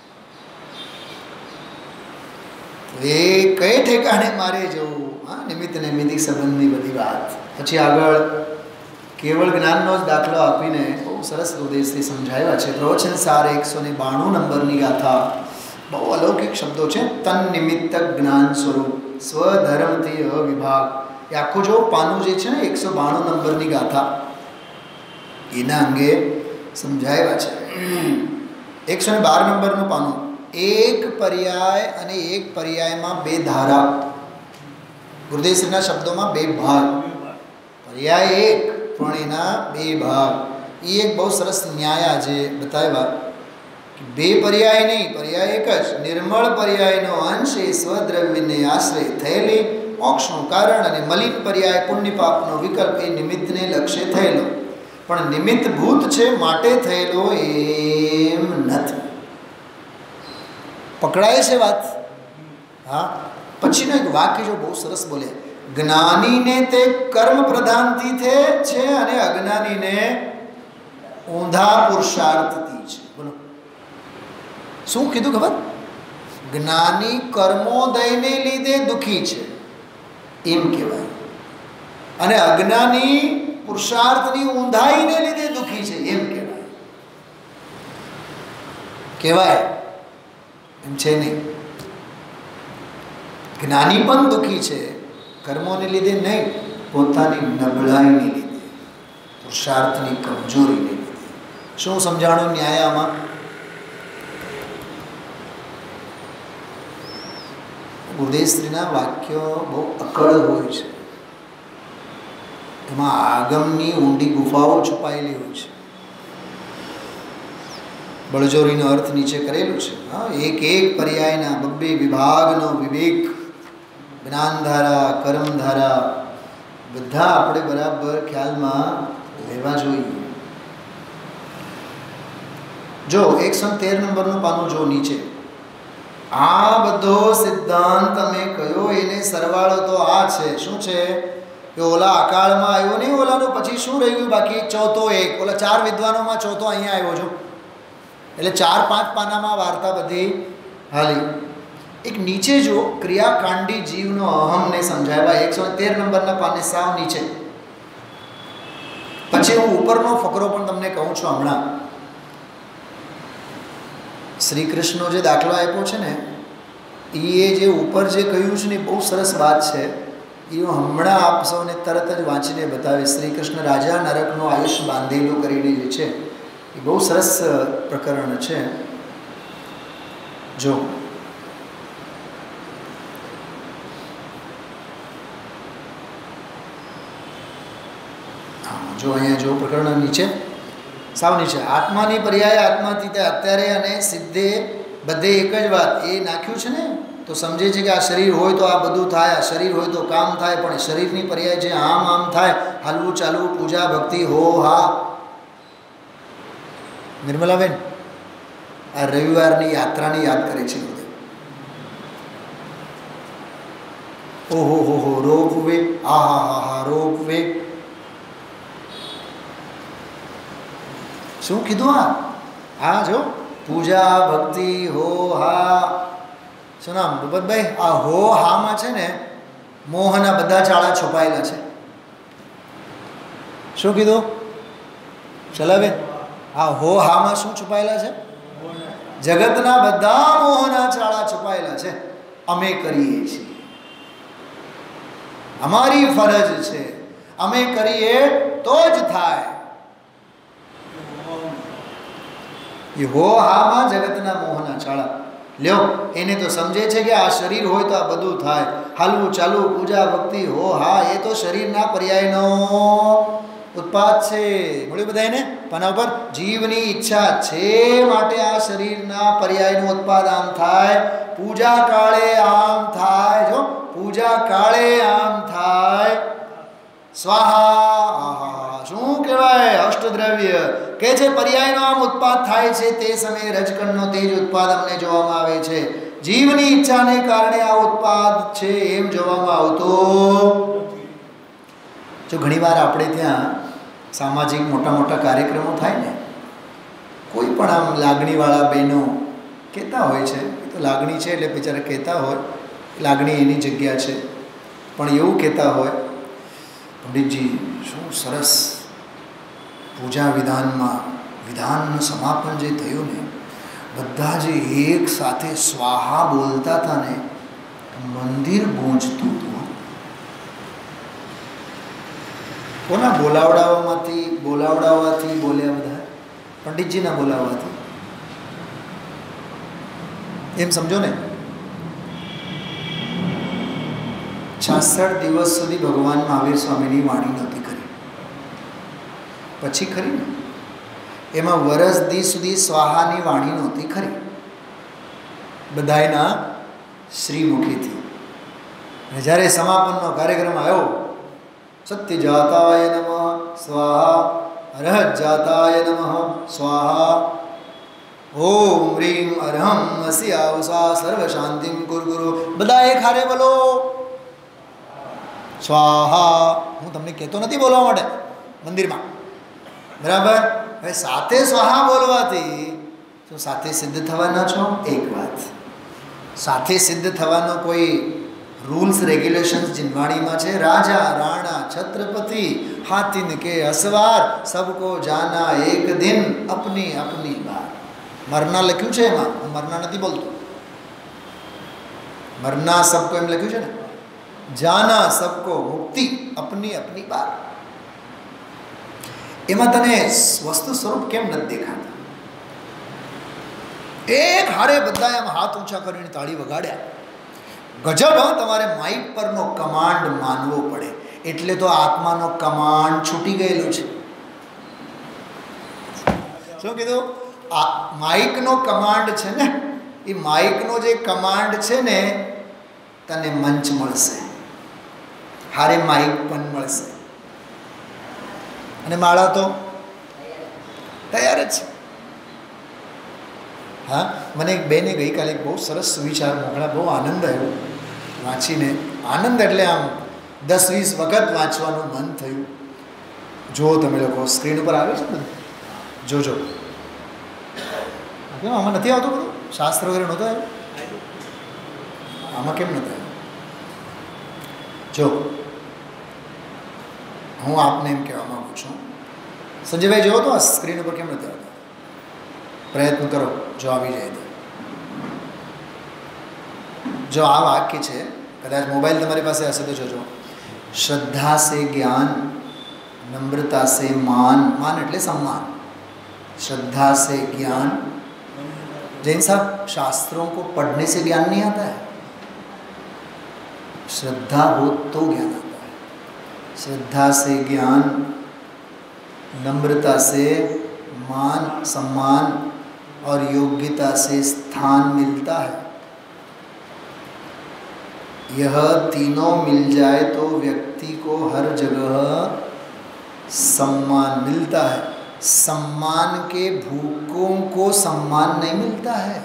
એ કઈ ઠેકાણે મારે જવું? હા, નિમિત્ત નૈમિત્તિક સંબંધની બધી વાત. પછી આગળ કેવળ જ્ઞાનનો જ દાખલો આપીને બહુ સરસ ઉદ્દેશથી સમજાવ્યા છે. પ્રવચન સાર 192 નંબરની ગાથા. બહુ અલૌકિક શબ્દો છે. તન નિમિત્તક જ્ઞાન સ્વરૂપ સ્વધર્મથી અવિભાગ. એ આખું જો પાનું જે છે ને 192 નંબરની ગાથા, એના અંગે સમજાવ્યા છે. 112 નંબરનું પાનું. એક પર્યાય અને એક પર્યાયમાં બે ધારા. ગુરુદેવશ્રીના શબ્દોમાં બે ભાગ. પર્યાય એક, પણ એના બે ભાગ. એ એક બહુ સરસ ન્યાય આજે બતાવ્યા કે બે પર્યાય નહીં, પર્યાય એક જ. નિર્મળ પર્યાયનો અંશ એ સ્વદ્રવ્યને આશ્રય થયેલી મોક્ષનું કારણ, અને મલિન પર્યાય પુણ્ય પાપનો વિકલ્પ એ નિમિત્તને લક્ષ્ય થયેલો, પણ નિમિત્ત ભૂત છે માટે થયેલો એમ નથી. પકડાય છે વાત? હા. પછીનો એક વાક્ય જો બહુ સરસ બોલે, જ્ઞાનીને તે કર્મ પ્રધાનથી છે અને અજ્ઞાનીને ઊંધા પુરુષાર્થથી છે. બોલો શું કીધું ખબર? જ્ઞાની કર્મોદયને લીધે દુઃખી છે એમ કહેવાય, અને અજ્ઞાની પુરુષાર્થની ઊંધાઈને લીધે દુઃખી છે એમ કહેવાય. કહેવાય એમ છે નહીં. જ્ઞાની પણ દુઃખી છે કર્મોને લીધે નહીં, પોતાની નબળાઈને લીધે, પુરુષાર્થની કમજોરીને લીધે. શું સમજાણું ન્યાય આમાં? ગુરુદેવશ્રીના વાક્યો બહુ અકળ હોય છે, એમાં આગમની ઊંડી ગુફાઓ છુપાયેલી હોય છે. બળજોરીનો અર્થ નીચે કરેલું છે. હા, એક એક પર્યાયના બબ્બે વિભાગનો વિવેક, જ્ઞાનધારા, કર્મધારા બધા આપણે બરાબર ખ્યાલમાં લેવા જોઈએ. જો 113 નંબરનું પાનું જો નીચે આ બધો સિદ્ધાંત અમે કયો એને સરવાળો તો આ છે. શું છે કે ઓલા અકાળમાં આવ્યો નહીં, ઓલાનું પછી શું રહ્યું બાકી? ચોથો એક. ઓલા 4 વિદ્વાનોમાં ચોથો અહીંયા આવ્યો છું. એટલે 4-5 પાનામાં વાર્તા બધી હાલી. એક નીચે જો ક્રિયાકાંડી જીવનો અહમને સમજાવ્યા 113 નંબરના પાને સાવ નીચે. પછી હું ઉપરનો ફકરો પણ તમને કહું છું હમણાં. શ્રી કૃષ્ણનો જે દાખલો આપ્યો છે ને એ જે ઉપર જે કહ્યું છે ને બહુ સરસ વાત છે. એ હું હમણાં આપ સૌને તરત જ વાંચીને બતાવીશ. શ્રી કૃષ્ણ રાજા નરકનો આયુષ્ય બાંધેલું કરીને જે છે એ બહુ સરસ પ્રકરણ છે. જો અહીંયા જો પ્રકરણ નીચે સાવ નીચે આત્માની પર્યાય આત્માતીતે અત્યારે અને સિદ્ધે બધે એક જ વાત એ નાખ્યું છે ને તો સમજે છે કે આ શરીર હોય તો આ બધું થાય, આ શરીર હોય તો કામ થાય. પણ શરીરની પર્યાય જે આમ થાય, હાલવું ચાલવું, પૂજા ભક્તિ, હો હા. નિર્મલાબેન આ રવિવારની યાત્રાની યાદ કરે છે. ઓહો હો હો રોપવે, આ હા હા હા રોપવે. શું કીધું? હા જો પૂજા ભક્તિ, હો હા. શું નામ ભૂપતભાઈ? આ હો હામાં છે ને મોહના બધા ચાળા છુપાયેલા છે. શું કીધું ચલાવે? આ હો હામાં શું છુપાયેલા છે? જગતના બધા મોહના ચાળા છુપાયેલા છે. અમે કરીએ છીએ, અમારી ફરજ છે, અમે કરીએ તો જ થાય. એ હો હામાં જગતના મોહના ચાળા લ્યો. એને તો સમજે છે કે આ શરીર હોય તો આ બધું થાય, હાલવું ચાલવું, પૂજા ભક્તિ, હો હા. એ તો શરીરના પર્યાયનો ઉત્પાદ છે. મળ્યું બધા એને પાના ઉપર? જીવની ઈચ્છા છે માટે આ શરીરના પર્યાયનો ઉત્પાદ આમ થાય, પૂજા કાળે આમ થાય. જો પૂજા કાળે આમ થાય. સ્વાહા શું કહેવાય? અષ્ટદ્રવ્ય કે છે પર્યાયનો આમ ઉત્પાદ થાય છે. તે સમયે રજકણનો તેજ ઉત્પાદ અમને જોવામાં આવે છે. જીવની ઈચ્છાને કારણે આ ઉત્પાદ છે એમ જોવામાં આવતો. જો ઘણીવાર આપણે ત્યાં સામાજિક મોટા મોટા કાર્યક્રમો થાય ને, કોઈ પણ આમ લાગણીવાળા બહેનો કહેતા હોય છે, એ તો લાગણી છે એટલે બિચારા કહેતા હોય, લાગણી એની જગ્યા છે. પણ એવું કહેતા હોય, પંડિતજી શું સરસ પૂજા વિધાનનું સમાપન જે થયું ને, બધા જે એક સાથે સ્વાહા બોલતા હતા ને, મંદિર ગૂંજતું હતું. કોના બોલાવડાવવાથી બોલ્યા? બધા પંડિતજીના બોલાવવાથી. એમ સમજો ને. 66 દિવસ સુધી ભગવાન મહાવીર સ્વામીની વાણી નહોતી કરી. પછી ખરી ને એમાં વરસ દી સુધી સ્વાહાની વાણી નહોતી ખરી, બધાયના શ્રીમુખીથી. અને જ્યારે સમાપનનો કાર્યક્રમ આવ્યો, સત્ય જાતાય નમઃ સ્વાહા, અરહત જાતાય નમઃ સ્વાહા, ઓમ હ્રીમ અરહમ અસ્યાવસા સર્વ શાંતિમ કુરકુરુ. બધા એક હારે બોલો સ્વાહા. હું તમને કહેતો નથી બોલવા માટે મંદિરમાં, બરાબર? હવે સાથે સ્વાહા બોલવાથી શું સાથે સિદ્ધ થવાના છો? એક વાત, સાથે સિદ્ધ થવાનો કોઈ રૂલ્સ રેગ્યુલેશન્સ જીનવાણીમાં છે? રાજા રાણા છત્રપતિ હાથીન કે અસવાર સબકો જાના એક દિન અપની અપની બાર. મરના લખ્યું છે એમાં, હું મરના નથી બોલતો. મરના સબકો એમ લખ્યું છે ને, જાના સબકો મુક્તિ અપની અપની બાર. એમાં તને વસ્તુ સ્વરૂપ કેમ નથી દેખાતા? એક હારે બધા એમ હાથ ઊંચા કરીને તાળી વગાડ્યા. ગજબ. તમારે માઇક પરનો કમાન્ડ માનવો પડે. એટલે તો આત્માનો કમાન્ડ છૂટી ગયેલો છે. શું કીધું? આ માઇકનો કમાન્ડ છે ને, એ માઇકનો જે કમાન્ડ છે ને, તને મંચ મળશે, હારે માઇક પણ મળશે. અને માળા તો તૈયાર જ છે. હા, મને એક બેને ગઈકાલે એક બહુ સરસ સુવિચાર મોકલ્યા, બહુ આનંદ આવ્યો વાંચીને. આનંદ એટલે આમ 10-20 વખત વાંચવાનું મન થયું. જો તમે લોકો સ્ક્રીન ઉપર આવે છે બધું જોજો. કેમ આમાં નથી આવતું બધું? શાસ્ત્ર વગેરે નહોતો આવ્યો આમાં? કેમ નહોતો આવ્યો? જો હું આપને એમ કહેવા માગું છું, સંજયભાઈ જોવો તો આ સ્ક્રીન ઉપર કેમ નથી આવતા? પ્રયત્ન કરો જો આવી જાય તો. જો આ વાક્ય છે, કદાચ મોબાઈલ તમારી પાસે હશે તો જોજો. श्रद्धा से ज्ञान, नम्रता से मान, मान એટલે सम्मान, श्रद्धा से ज्ञान. जैन साहब, शास्त्रों को पढ़ने से ज्ञान नहीं आता है, श्रद्धा हो तो ज्ञान आता है. श्रद्धा से ज्ञान, नम्रता से मान सम्मान और योग्यता से स्थान मिलता है. यह तीनों मिल जाए तो व्यक्ति को हर जगह सम्मान मिलता है. सम्मान के भूखों को सम्मान नहीं मिलता है.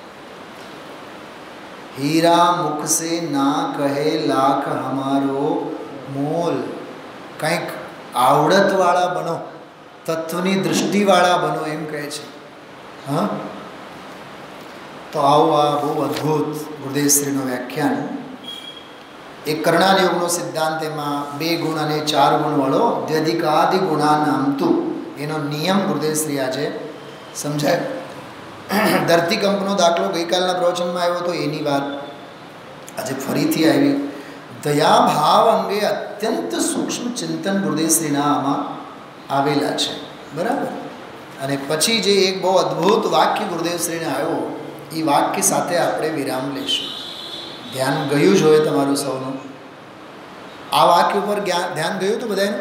हीरा मुख से ना कहे लाख हमारो मोल. કંઈક આવડતવાળા બનો, તત્વની દૃષ્ટિવાળા બનો એમ કહે છે. હા, તો આવો આ બહુ અદ્ભુત ગુરુદેવશ્રીનો વ્યાખ્યાન. એક કરણાલ યોગનો સિદ્ધાંત, એમાં 2 ગુણ અને 4 ગુણવાળો અધ્યધિકાદિ ગુણાનામતું એનો નિયમ ગુરુદેવશ્રી આજે સમજાય. ધરતીકંપનો દાખલો ગઈકાલના પ્રવચનમાં આવ્યો હતો, એની વાત આજે ફરીથી આવી. દયા ભાવ અંગે અત્યંત સૂક્ષ્મ ચિંતન ગુરુદેવશ્રીના આમાં આવેલા છે, બરાબર. અને પછી જે એક બહુ અદ્ભુત વાક્ય ગુરુદેવશ્રીને આવ્યો, એ વાક્ય સાથે આપણે વિરામ લઈશું. ધ્યાન ગયું જ હોય તમારું સૌનું. આ વાક્ય ઉપર ધ્યાન ગયું હતું બધાનું?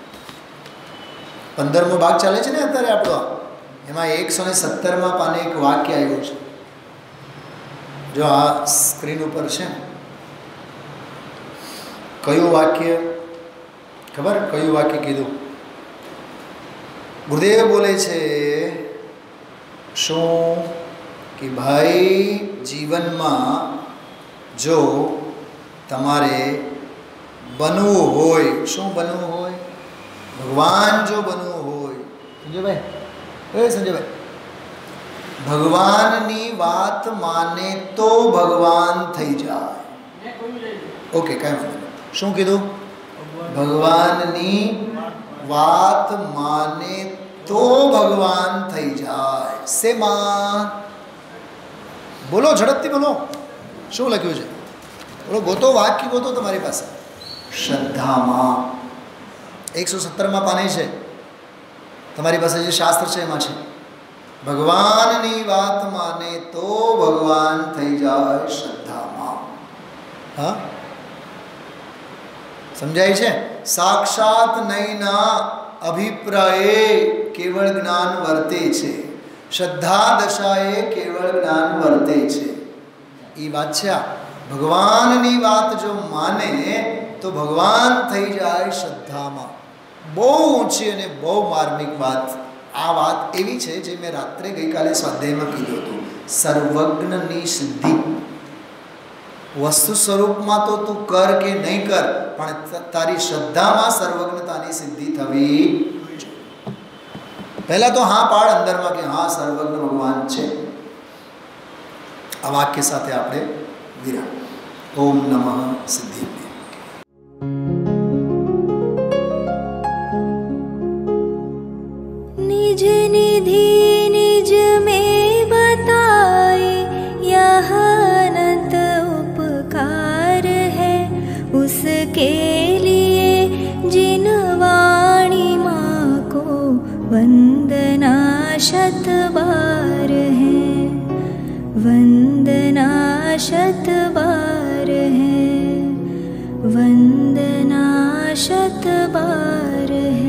15મો ભાગ ચાલે છે ને અત્યારે આપણો, એમાં 117માં પાને એક વાક્ય આવ્યું છે. જો આ સ્ક્રીન ઉપર છે. કયું વાક્ય ખબર? કયું વાક્ય કીધું? ગુરુદેવ બોલે છે શું કે ભાઈ, જીવનમાં જો તમારે બનવું હોય, શું બનવું હોય? ભગવાન જો બનવું હોય, સંજયભાઈ, સંજયભાઈ, ભગવાનની વાત માને તો ભગવાન થઈ જાય. ઓકે, કાંઈ વાંધો નહીં. શું કીધું? ભગવાનની વાત માને તો ભગવાન થઈ જાય. શેમાં? બોલો, ઝડપથી બોલો. શું લખ્યું છે? બોલો, ગોતો, વાક્ય ગોતો તમારી પાસે. શ્રદ્ધામાં. 117માં પાને છે તમારી પાસે, જે શાસ્ત્ર છે એમાં છે, ભગવાનની વાત માને તો ભગવાન થઈ જાય શ્રદ્ધામાં. હા, સમજાય છે? સાક્ષાત નયના અભિપ્રાયે કેવળ જ્ઞાન વર્તે છે, શ્રદ્ધા દશાએ કેવળ જ્ઞાન વર્તે છે. એ વાત છે. આ ભગવાનની વાત જો માને તો ભગવાન થઈ જાય શ્રદ્ધામાં. બહુ ઊંચી અને બહુ માર્મિક વાત. આ વાત એવી છે જે મેં રાત્રે ગઈકાલે સ્વાધ્યાયમાં કીધું હતું. સર્વજ્ઞની સિદ્ધિ વસ્તુ સ્વરૂપમાં તો તું કર કે નહીં કર, પણ તારી શ્રદ્ધામાં સર્વજ્ઞતાની સિદ્ધિ થવી. પહેલાં તો હા પાડ અંદરમાં કે હા, સર્વજ્ઞ ભગવાન છે. આ વાક્ય સાથે આપણે વિરામ. ઓમ નમઃ સિદ્ધિ. निज निधि निज में बताए यह अनंत उपकार है, उसके लिए जिन वाणी माँ को वंदना शत बार है, वंदना शत बार है, वंदना शत बार है.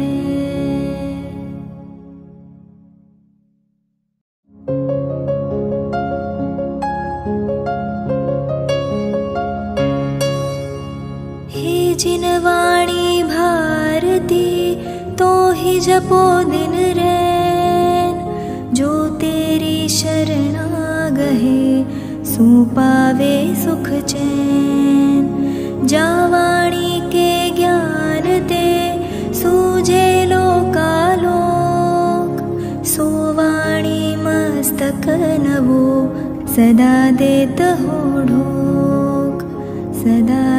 जिन वाणी भारती तो ही जपो दिन रैन, जो तेरी शरणागहे सुपावे सुख चैन। जावाणी के ज्ञान ते सूझे लोकालोक। सोवाणी मस्तक नवो सदा देत हो ढोक। सदा